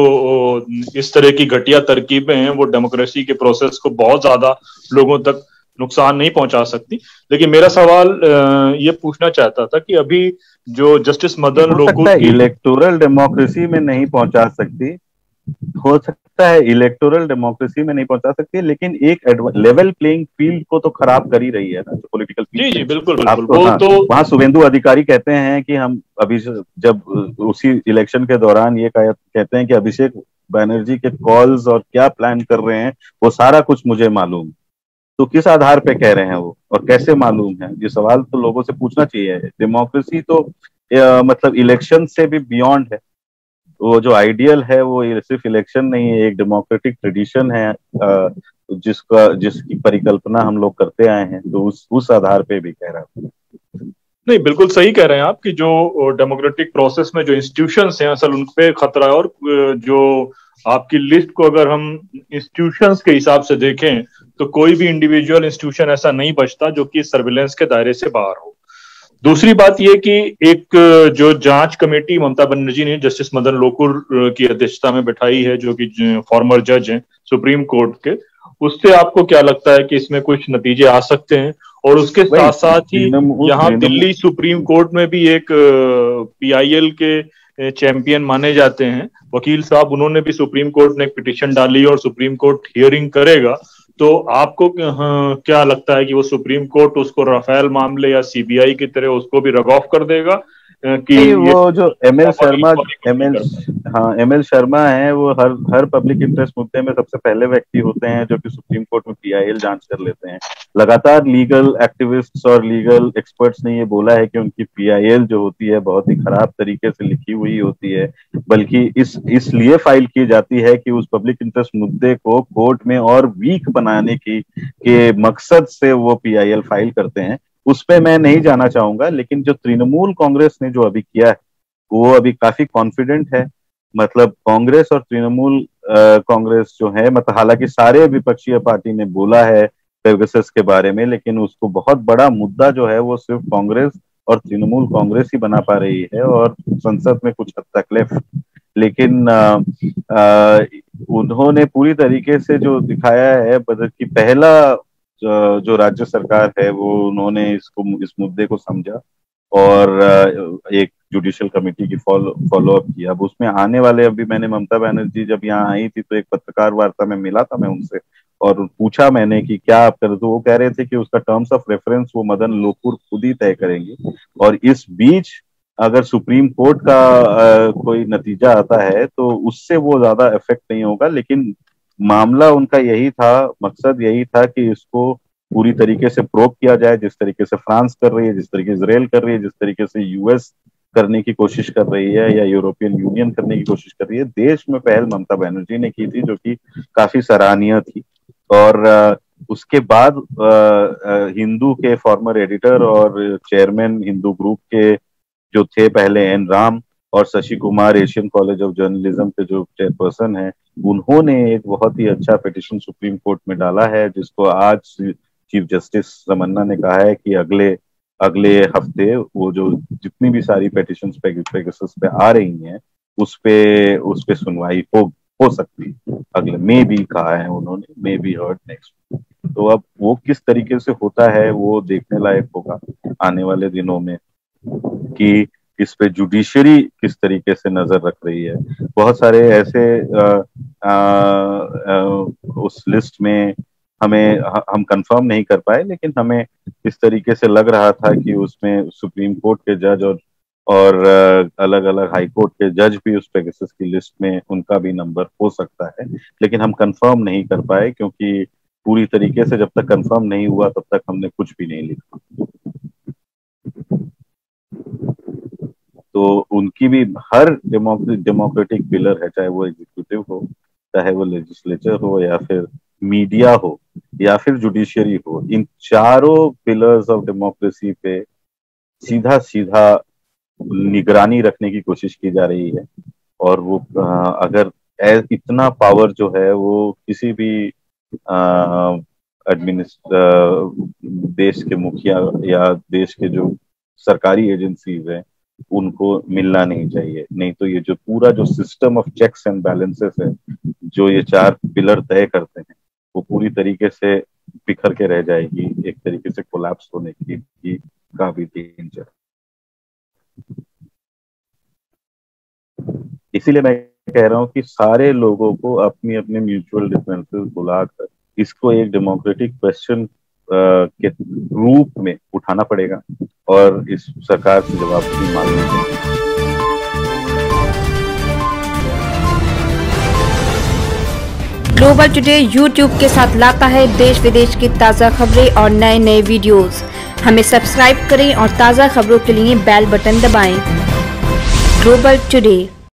Speaker 2: इस तरह की घटिया तरकीबें हैं वो डेमोक्रेसी के प्रोसेस को बहुत ज्यादा लोगों तक नुकसान नहीं पहुंचा सकती। लेकिन मेरा सवाल अ, ये पूछना चाहता था कि अभी जो जस्टिस मदन
Speaker 3: हो सकता
Speaker 2: लोकुर
Speaker 3: है
Speaker 2: की।
Speaker 3: इलेक्टोरल डेमोक्रेसी में नहीं पहुंचा सकती, हो सकता है इलेक्टोरल डेमोक्रेसी में नहीं पहुंचा सकती, लेकिन एक लेवल प्लेइंग फील्ड को तो खराब कर ही रही है ना जो पॉलिटिकल
Speaker 2: जी
Speaker 3: फील्ड
Speaker 2: जी,
Speaker 3: है।
Speaker 2: बिल्कुल बिल्कुल,
Speaker 3: आपको,
Speaker 2: वो
Speaker 3: हाँ,
Speaker 2: तो।
Speaker 3: वहां शुभेंदु अधिकारी कहते हैं कि हम अभी जब उसी इलेक्शन के दौरान ये कह, कहते हैं कि अभिषेक बैनर्जी के कॉल्स और क्या प्लान कर रहे हैं वो सारा कुछ मुझे मालूम। तो किस आधार पे कह रहे हैं वो और कैसे मालूम है, ये सवाल तो लोगों से पूछना चाहिए। डेमोक्रेसी तो अ, मतलब इलेक्शन से भी बियॉन्ड है। वो जो आइडियल है वो ये सिर्फ इलेक्शन नहीं है, एक डेमोक्रेटिक ट्रेडिशन है अ, जिसका जिसकी परिकल्पना हम लोग करते आए हैं। तो उस उस आधार पे भी कह रहा हूँ।
Speaker 2: नहीं, बिल्कुल सही कह रहे हैं आप कि जो डेमोक्रेटिक प्रोसेस में जो इंस्टीट्यूशंस हैं असल उन पे खतरा है। और अ, जो आपकी लिस्ट को अगर हम इंस्टीट्यूशंस के हिसाब से देखें तो कोई भी इंडिविजुअल इंस्टीट्यूशन ऐसा नहीं बचता जो कि सर्विलेंस के दायरे से बाहर हो। दूसरी बात यह कि एक अ, जो जांच कमेटी ममता बनर्जी ने जस्टिस मदन लोकुर अ, की अध्यक्षता में बैठाई है, जो कि फॉर्मर जज हैं सुप्रीम कोर्ट के, उससे आपको क्या लगता है कि इसमें कुछ नतीजे आ सकते हैं? और उसके
Speaker 3: वही
Speaker 2: साथ साथ ही
Speaker 3: तृणमूल
Speaker 2: यहाँ
Speaker 3: तृणमूल
Speaker 2: दिल्ली सुप्रीम कोर्ट में भी एक पीआईएल के चैंपियन माने जाते हैं वकील साहब, उन्होंने भी सुप्रीम कोर्ट ने एक पिटीशन डाली और सुप्रीम कोर्ट हियरिंग करेगा। तो आपको हाँ, क्या लगता है कि वो सुप्रीम कोर्ट उसको राफेल मामले या सीबीआई की तरह उसको भी रग ऑफ कर देगा अ, कि
Speaker 3: नहीं,
Speaker 2: ये
Speaker 3: वो जो एम एल शर्मा
Speaker 2: इंक्वायरी कुछ
Speaker 3: एम
Speaker 2: नहीं
Speaker 3: एल
Speaker 2: कर पाए?
Speaker 3: हाँ, एम एल शर्मा हैं, वो हर हर पब्लिक इंटरेस्ट मुद्दे में सबसे पहले व्यक्ति होते हैं जो कि सुप्रीम कोर्ट में पीआईएल जांच कर लेते हैं। लगातार लीगल एक्टिविस्ट्स और लीगल एक्सपर्ट्स ने ये बोला है कि उनकी पीआईएल जो होती है बहुत ही खराब तरीके से लिखी हुई होती है, बल्कि इस इसलिए फाइल की जाती है कि उस पब्लिक इंटरेस्ट मुद्दे को कोर्ट में और वीक बनाने की के मकसद से वो पीआईएल फाइल करते हैं। उस पे मैं नहीं जाना चाहूंगा, लेकिन जो तृणमूल कांग्रेस ने जो अभी किया है वो अभी काफी कॉन्फिडेंट है। मतलब कांग्रेस और तृणमूल अ, कांग्रेस जो है, मतलब हालांकि सारे विपक्षीय पार्टी ने बोला है पेगासस के बारे में, लेकिन उसको बहुत बड़ा मुद्दा जो है वो सिर्फ कांग्रेस और तृणमूल कांग्रेस ही बना पा रही है, और संसद में कुछ हद तक लेफ्ट। लेकिन आ, आ, उन्होंने पूरी तरीके से जो दिखाया है बदल की पहला जो, जो राज्य सरकार है वो उन्होंने इसको इस मुद्दे को समझा और आ, एक जुडिशियल कमेटी की फॉलो फॉलो अप किया। अब उसमें आने वाले, अभी मैंने ममता बनर्जी जब यहाँ आई थी तो एक पत्रकार वार्ता में मिला था मैं उनसे और पूछा मैंने कि क्या आप कर, तो वो कह रहे थे कि उसका टर्म्स ऑफ रेफरेंस वो मदन लोकुर खुद ही तय करेंगे। और इस बीच अगर सुप्रीम कोर्ट का आ, कोई नतीजा आता है तो उससे वो ज्यादा इफेक्ट नहीं होगा, लेकिन मामला उनका यही था, मकसद यही था कि इसको पूरी तरीके से प्रोब किया जाए, जिस तरीके से फ्रांस कर रही है, जिस तरीके से इसराइल कर रही है, जिस तरीके से यूएस करने की कोशिश कर रही है या यूरोपियन यूनियन करने की कोशिश कर रही है। देश में पहल ममता बनर्जी ने की थी, जो कि काफी सराहनीय थी। और आ, उसके बाद हिंदू के फॉर्मर एडिटर और चेयरमैन हिंदू ग्रुप के जो थे पहले एन राम, और Shashi Kumar Asian College of Journalism के जो चेयरपर्सन हैं, उन्होंने एक बहुत ही अच्छा पिटिशन सुप्रीम कोर्ट में डाला है, जिसको आज चीफ जस्टिस रमन्ना ने कहा है कि अगले अगले हफ्ते वो जो जितनी भी सारी पिटिशन पेगासस पे आ रही हैं उस पे उस पे सुनवाई हो हो सकती है। अगले मे भी कहा है उन्होंने, मे बी हर्ड नेक्स्ट। तो अब वो किस तरीके से होता है वो देखने लायक होगा आने वाले दिनों में कि इस पे जुडिशरी किस तरीके से नजर रख रही है। बहुत सारे ऐसे आ, आ, आ, उस लिस्ट में हमें हम कंफर्म नहीं कर पाए, लेकिन हमें इस तरीके से लग रहा था कि उसमें सुप्रीम कोर्ट के जज और और अलग अलग हाई कोर्ट के जज भी उस पेगासस की लिस्ट में उनका भी नंबर हो सकता है, लेकिन हम कंफर्म नहीं कर पाए, क्योंकि पूरी तरीके से जब तक कंफर्म नहीं हुआ तब तक हमने कुछ भी नहीं लिखा। तो उनकी भी हर डेमोक्रेटिक पिलर है, चाहे वो एग्जीक्यूटिव हो, चाहे वो लेजिस्लेचर हो, या फिर मीडिया हो, या फिर जुडिशरी हो, इन चारों पिलर्स ऑफ डेमोक्रेसी पे सीधा सीधा निगरानी रखने की कोशिश की जा रही है। और वो अगर इतना पावर जो है वो किसी भी एडमिनिस्ट्र देश के मुखिया या देश के जो सरकारी एजेंसीज हैं उनको मिलना नहीं चाहिए। नहीं तो ये जो पूरा जो system of checks and balances है जो ये चार पिलर तय करते हैं वो पूरी तरीके से बिखर के रह जाएगी, एक तरीके से कोलैप्स होने की, की का भी डेंजर। इसीलिए मैं कह रहा हूँ कि सारे लोगों को अपनी अपने म्यूचुअल डिफरेंसेस बुलाकर इसको एक डेमोक्रेटिक क्वेश्चन के रूप में उठाना पड़ेगा और इस सरकार से जवाबदेही मांगनी चाहिए।
Speaker 4: ग्लोबल टुडे यूट्यूब के साथ लाता है देश विदेश की ताज़ा खबरें और नए नए वीडियोस। हमें सब्सक्राइब करें और ताज़ा खबरों के लिए बेल बटन दबाएं। Global today.